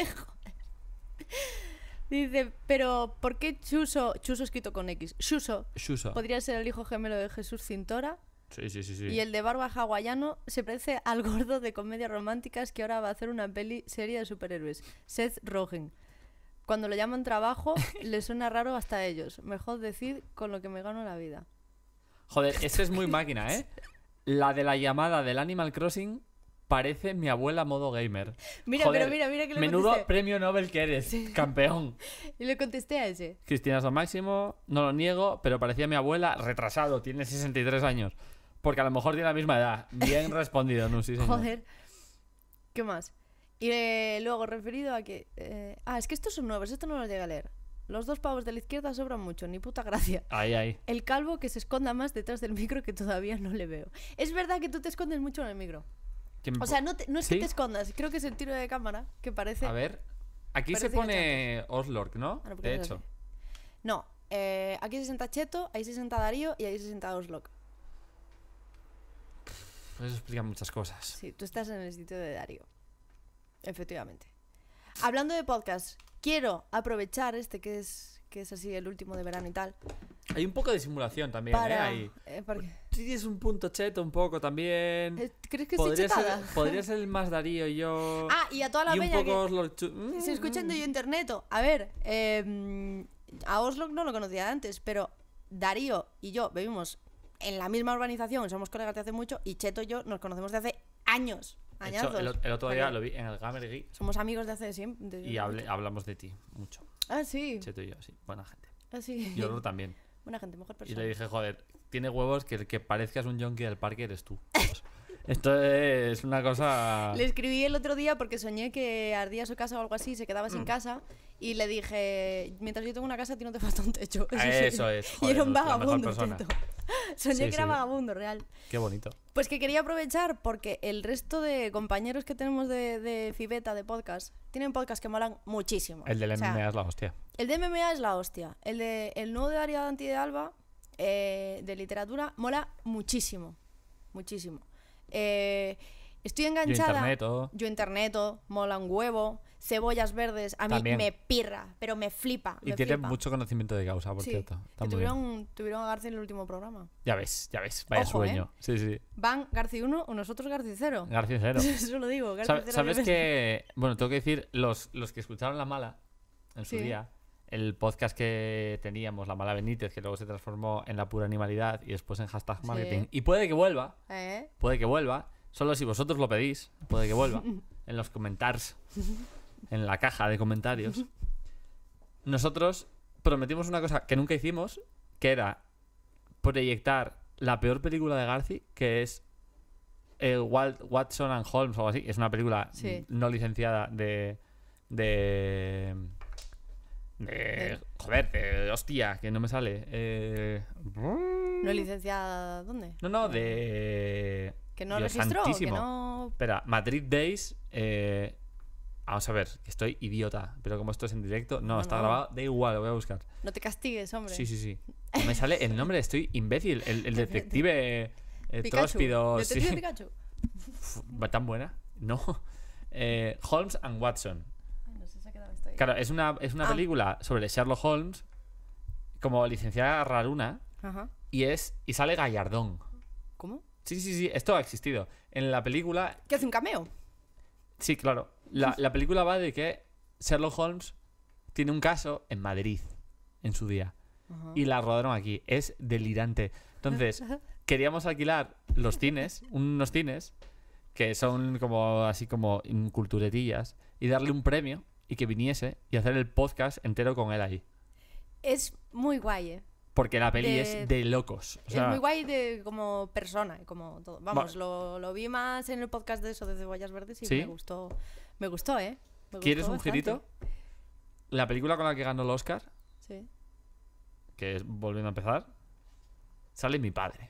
Dice: pero ¿por qué Chuso escrito con X? Chuso podría ser el hijo gemelo de Jesús Cintora. Sí. Y el de barba hawaiano se parece al gordo de comedias románticas que ahora va a hacer una serie de superhéroes, Seth Rogen. Cuando lo llaman trabajo, le suena raro hasta a ellos. Mejor decir con lo que me gano la vida. Joder, ese es muy máquina, ¿eh? La de la llamada del Animal Crossing parece mi abuela modo gamer. Mira, joder, pero mira que le menudo contesté. Premio Nobel que eres, campeón. Y le contesté a ese. Cristina es lo máximo, no lo niego, pero parecía mi abuela retrasado, tiene 63 años. Porque a lo mejor tiene la misma edad. Bien respondido, ¿no? Sí, señor. Joder. ¿Qué más? Y luego, referido a que... es que estos son nuevos, esto no los llegué a leer. Los dos pavos de la izquierda sobran mucho, ni puta gracia. Ahí. El calvo que se esconda más detrás del micro que todavía no le veo. Es verdad que tú te escondes mucho en el micro. O sea, no es que te escondas, creo que es el tiro de cámara que parece... A ver, aquí se pone Oslork, ¿no? De hecho. Así. No, aquí se sienta Cheto, ahí se sienta Darío y ahí se sienta Oslork. Eso explica muchas cosas. Sí, tú estás en el sitio de Darío. Efectivamente. Hablando de podcast, quiero aprovechar que es así el último de verano y tal. Hay un poco de simulación también, Ahí. Tienes un punto cheto un poco también. ¿Crees que estoy chetada? Podría ser el más Darío y yo. Y a toda la peña que se escuchan de yo internet. A ver, a Oslo no lo conocía antes, pero Darío y yo vivimos en la misma urbanización, somos colegas de hace mucho, y Cheto y yo nos conocemos de hace años. Hecho, el otro día lo vi en el Gamer Geek. Somos amigos de hace siempre. Y hablamos de ti mucho. Ah, sí. Cheto y yo, sí. Buena gente. Ah, sí. Y Oro también. Buena gente, mejor persona. Y le dije, joder, tiene huevos que el que parezcas un yonki del parque eres tú. Esto es una cosa... Le escribí el otro día porque soñé que ardía su casa o algo así, se quedaba sin casa, y le dije: mientras yo tengo una casa, a ti no te falta un techo. Eso es, joder, y era un vagabundo, Cheto. Soñé que era vagabundo, real. Qué bonito. Pues que quería aprovechar porque el resto de compañeros que tenemos de Fibeta, de podcast, tienen podcast que molan muchísimo. El del MMA es la hostia. El de MMA es la hostia. El nuevo de Darío Danti de Alba, de literatura, mola muchísimo. Muchísimo. Estoy enganchada. Yo interneto, mola un huevo. Cebollas verdes, a mí También. me pirra, pero me flipa. Y tiene mucho conocimiento de causa, por cierto. Está que muy bien. tuvieron a García en el último programa. Ya ves. Vaya Ojo, sueño. Sí. Van García 1 o nosotros García 0. García 0. Eso lo digo, García 0. ¿Sabes que? Bueno, tengo que decir, los que escucharon La Mala en su día, el podcast que teníamos, La Mala Benítez, que luego se transformó en La Pura Animalidad y después en Hashtag Marketing. Y puede que vuelva. Puede que vuelva. Solo si vosotros lo pedís, puede que vuelva. En los comentarios. En la caja de comentarios. Nosotros prometimos una cosa que nunca hicimos, que era proyectar la peor película de Garci, que es Watson and Holmes o algo así. Es una película no licenciada hostia, que no me sale. ¿No licenciada dónde? No, de... Que no Dios registró, santísimo. que no... Espera, Madrid Days. Vamos a ver, que estoy idiota. Pero como esto es en directo, no, está grabado. Da igual, lo voy a buscar. No te castigues, hombre. Sí. No me sale el nombre, estoy imbécil. El detective tróspido. ¿Detective Pikachu? ¿Tan buena? No. Holmes and Watson. No sé, se ha quedado esto ahí. Claro, es una película sobre Sherlock Holmes, como licenciada raruna. Ajá. Y sale Gallardón. ¿Cómo? Sí, esto ha existido. En la película... ¿Que hace un cameo? Sí, claro. La película va de que Sherlock Holmes tiene un caso en Madrid en su día. Ajá. Y la rodaron aquí. Es delirante. Entonces, queríamos alquilar unos cines que son como así como culturetillas y darle un premio y que viniese y hacer el podcast entero con él ahí. Es muy guay, Porque la peli es de locos. O sea, es muy guay como persona, como todo. Vamos, lo vi más en el podcast de eso, de Cebollas Verdes, y ¿sí? me gustó, Me gustó ¿Quieres un bastante. girito? La película con la que ganó el Oscar, Sí. que es Volviendo a empezar, sale mi padre.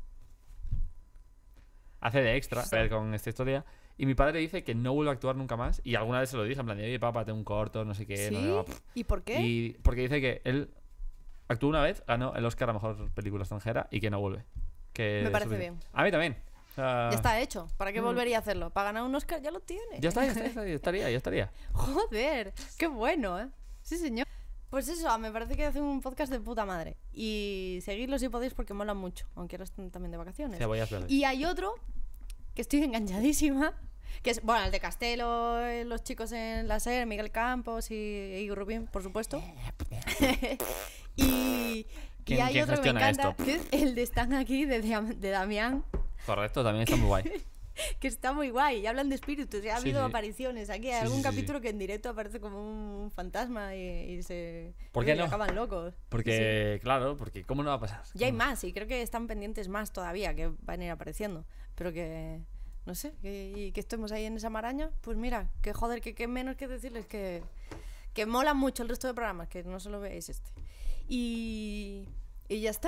Hace de extra, a ver, con esta historia. Y mi padre dice que no vuelve a actuar nunca más. Y alguna vez se lo dije, en plan de, oye, papá, tengo un corto, no sé qué. ¿Sí? No, ¿Y por qué? Y porque dice que él actuó una vez, ganó el Oscar a Mejor Película Extranjera y que no vuelve. Que Me parece bien. A mí también. O sea, Ya está hecho. ¿Para qué volvería a hacerlo? Para ganar un Oscar ya lo tiene. Ya estaría. Joder, qué bueno, ¿eh? Sí, señor. Pues eso, me parece que hace un podcast de puta madre. Y seguidlo si podéis porque mola mucho, aunque ahora están también de vacaciones. Cebollas verdes. Y hay otro que estoy enganchadísima, que es, bueno, el de Castelo, los chicos en la SER, Miguel Campos y Igor Rubín, por supuesto. y ¿Quién hay otro que me gestiona encanta, esto? que es el de Están aquí, de Damián, Correcto, también está muy guay. que está muy guay. Y hablan de espíritus, y ha habido sí. apariciones. Aquí hay Sí, algún sí, capítulo que en directo aparece como un fantasma y se... ¿Por qué y no? acaban locos. Porque, claro, porque ¿cómo no va a pasar? Ya hay más, y creo que están pendientes más todavía, que van a ir apareciendo. Pero que, no sé, que estemos ahí en esa maraña, pues mira, que joder, que menos que decirles que mola mucho el resto de programas, que no solo veáis este. Y ya está.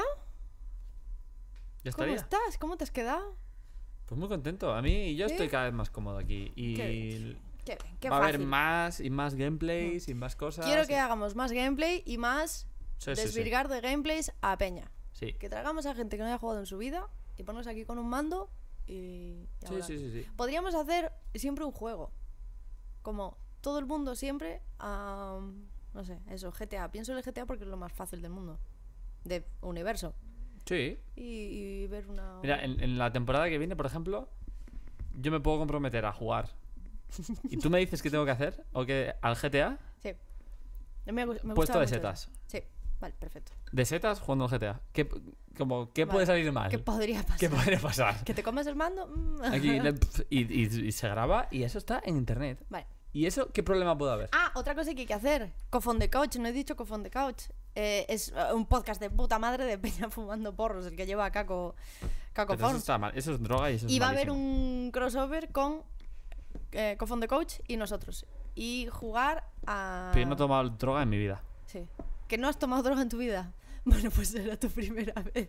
¿Ya ¿Cómo estaría? estás? ¿Cómo te has quedado? Pues muy contento. A mí yo ¿Sí? estoy cada vez más cómodo aquí. Y Qué bien, qué va a haber fácil. más y más gameplays y más cosas. Quiero que hagamos más gameplay y más Sí. desvirgar de gameplays a peña. Sí. Que traigamos a gente que no haya jugado en su vida y ponernos aquí con un mando y hablar. Sí. Podríamos hacer siempre un juego. Como todo el mundo siempre no sé, eso, GTA. Pienso en el GTA porque es lo más fácil del mundo. De universo. Sí. Y ver una... Mira, en la temporada que viene, por ejemplo, yo me puedo comprometer a jugar. ¿Y tú me dices qué tengo que hacer? ¿O que al GTA? Sí. Me Puesto gustaba de mucho setas. eso. Sí, vale, perfecto. De setas jugando al GTA. ¿Qué Vale. puede salir mal? ¿Qué podría pasar? ¿Qué podría pasar? ¿Que te comes el mando? Aquí, y se graba y eso está en internet. Vale. ¿Y eso qué problema puede haber? Ah, otra cosa que hay que hacer. Cough on the Couch, no he dicho Cough on the Couch. Es un podcast de puta madre de peña fumando porros, el que lleva a Caco Pero eso Fons. está mal. Eso es droga y eso es Y va a haber malísimo. un crossover con Cough on the Couch y nosotros. Y jugar a... Pero yo no he tomado droga en mi vida. Sí. ¿Que no has tomado droga en tu vida? Bueno, pues será tu primera vez.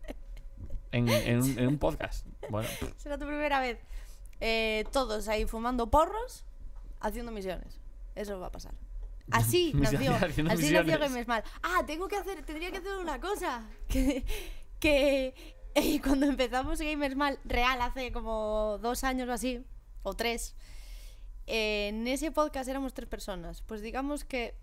En un podcast. Bueno, Será tu primera vez. Todos ahí fumando porros, haciendo misiones. Eso va a pasar. Así nació, Haciendo así misiones. nació Games Mal. Ah, tendría que hacer una cosa. Que Y cuando empezamos Gamers Mal Real hace como 2 años o así, o 3, en ese podcast éramos 3 personas. Pues digamos que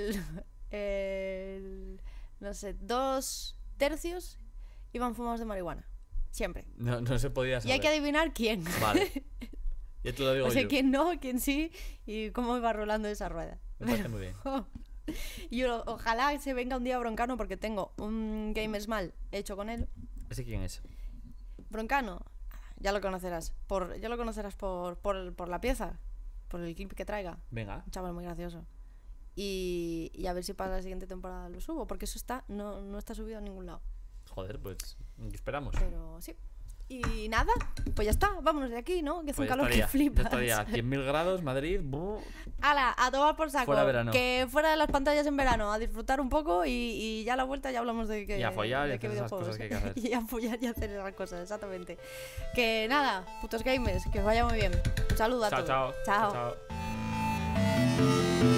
no sé, 2 tercios iban fumados de marihuana. Siempre. No se podía saber. Y hay que adivinar quién. Vale. Ya te lo digo o sea, yo. quién no, quién sí, y cómo iba rolando esa rueda. Me parece muy bien. Y ojalá se venga un día Broncano, porque tengo un Gamers Mal hecho con él. ¿Ese quién es? Broncano, ya lo conocerás. Por la pieza, por el clip que traiga. Venga. Un chaval muy gracioso. Y a ver si para la siguiente temporada lo subo, porque eso no está subido a ningún lado. Joder, pues esperamos. Pero sí. Y nada, pues ya está, vámonos de aquí, ¿no? Que hace Pues un calor estaría, que flipas. Ya estaría 100.000 grados, Madrid. ¡Hala! A tomar por saco. Fuera verano. Que fuera de las pantallas en verano, a disfrutar un poco y ya a la vuelta ya hablamos de que. Y a follar y de hacer qué esas videojuegos. cosas que hay que hacer. Y a follar y hacer esas cosas, exactamente. Que nada, putos gamers, que os vaya muy bien. Un saludo a todos. Chao. Chao. Chao.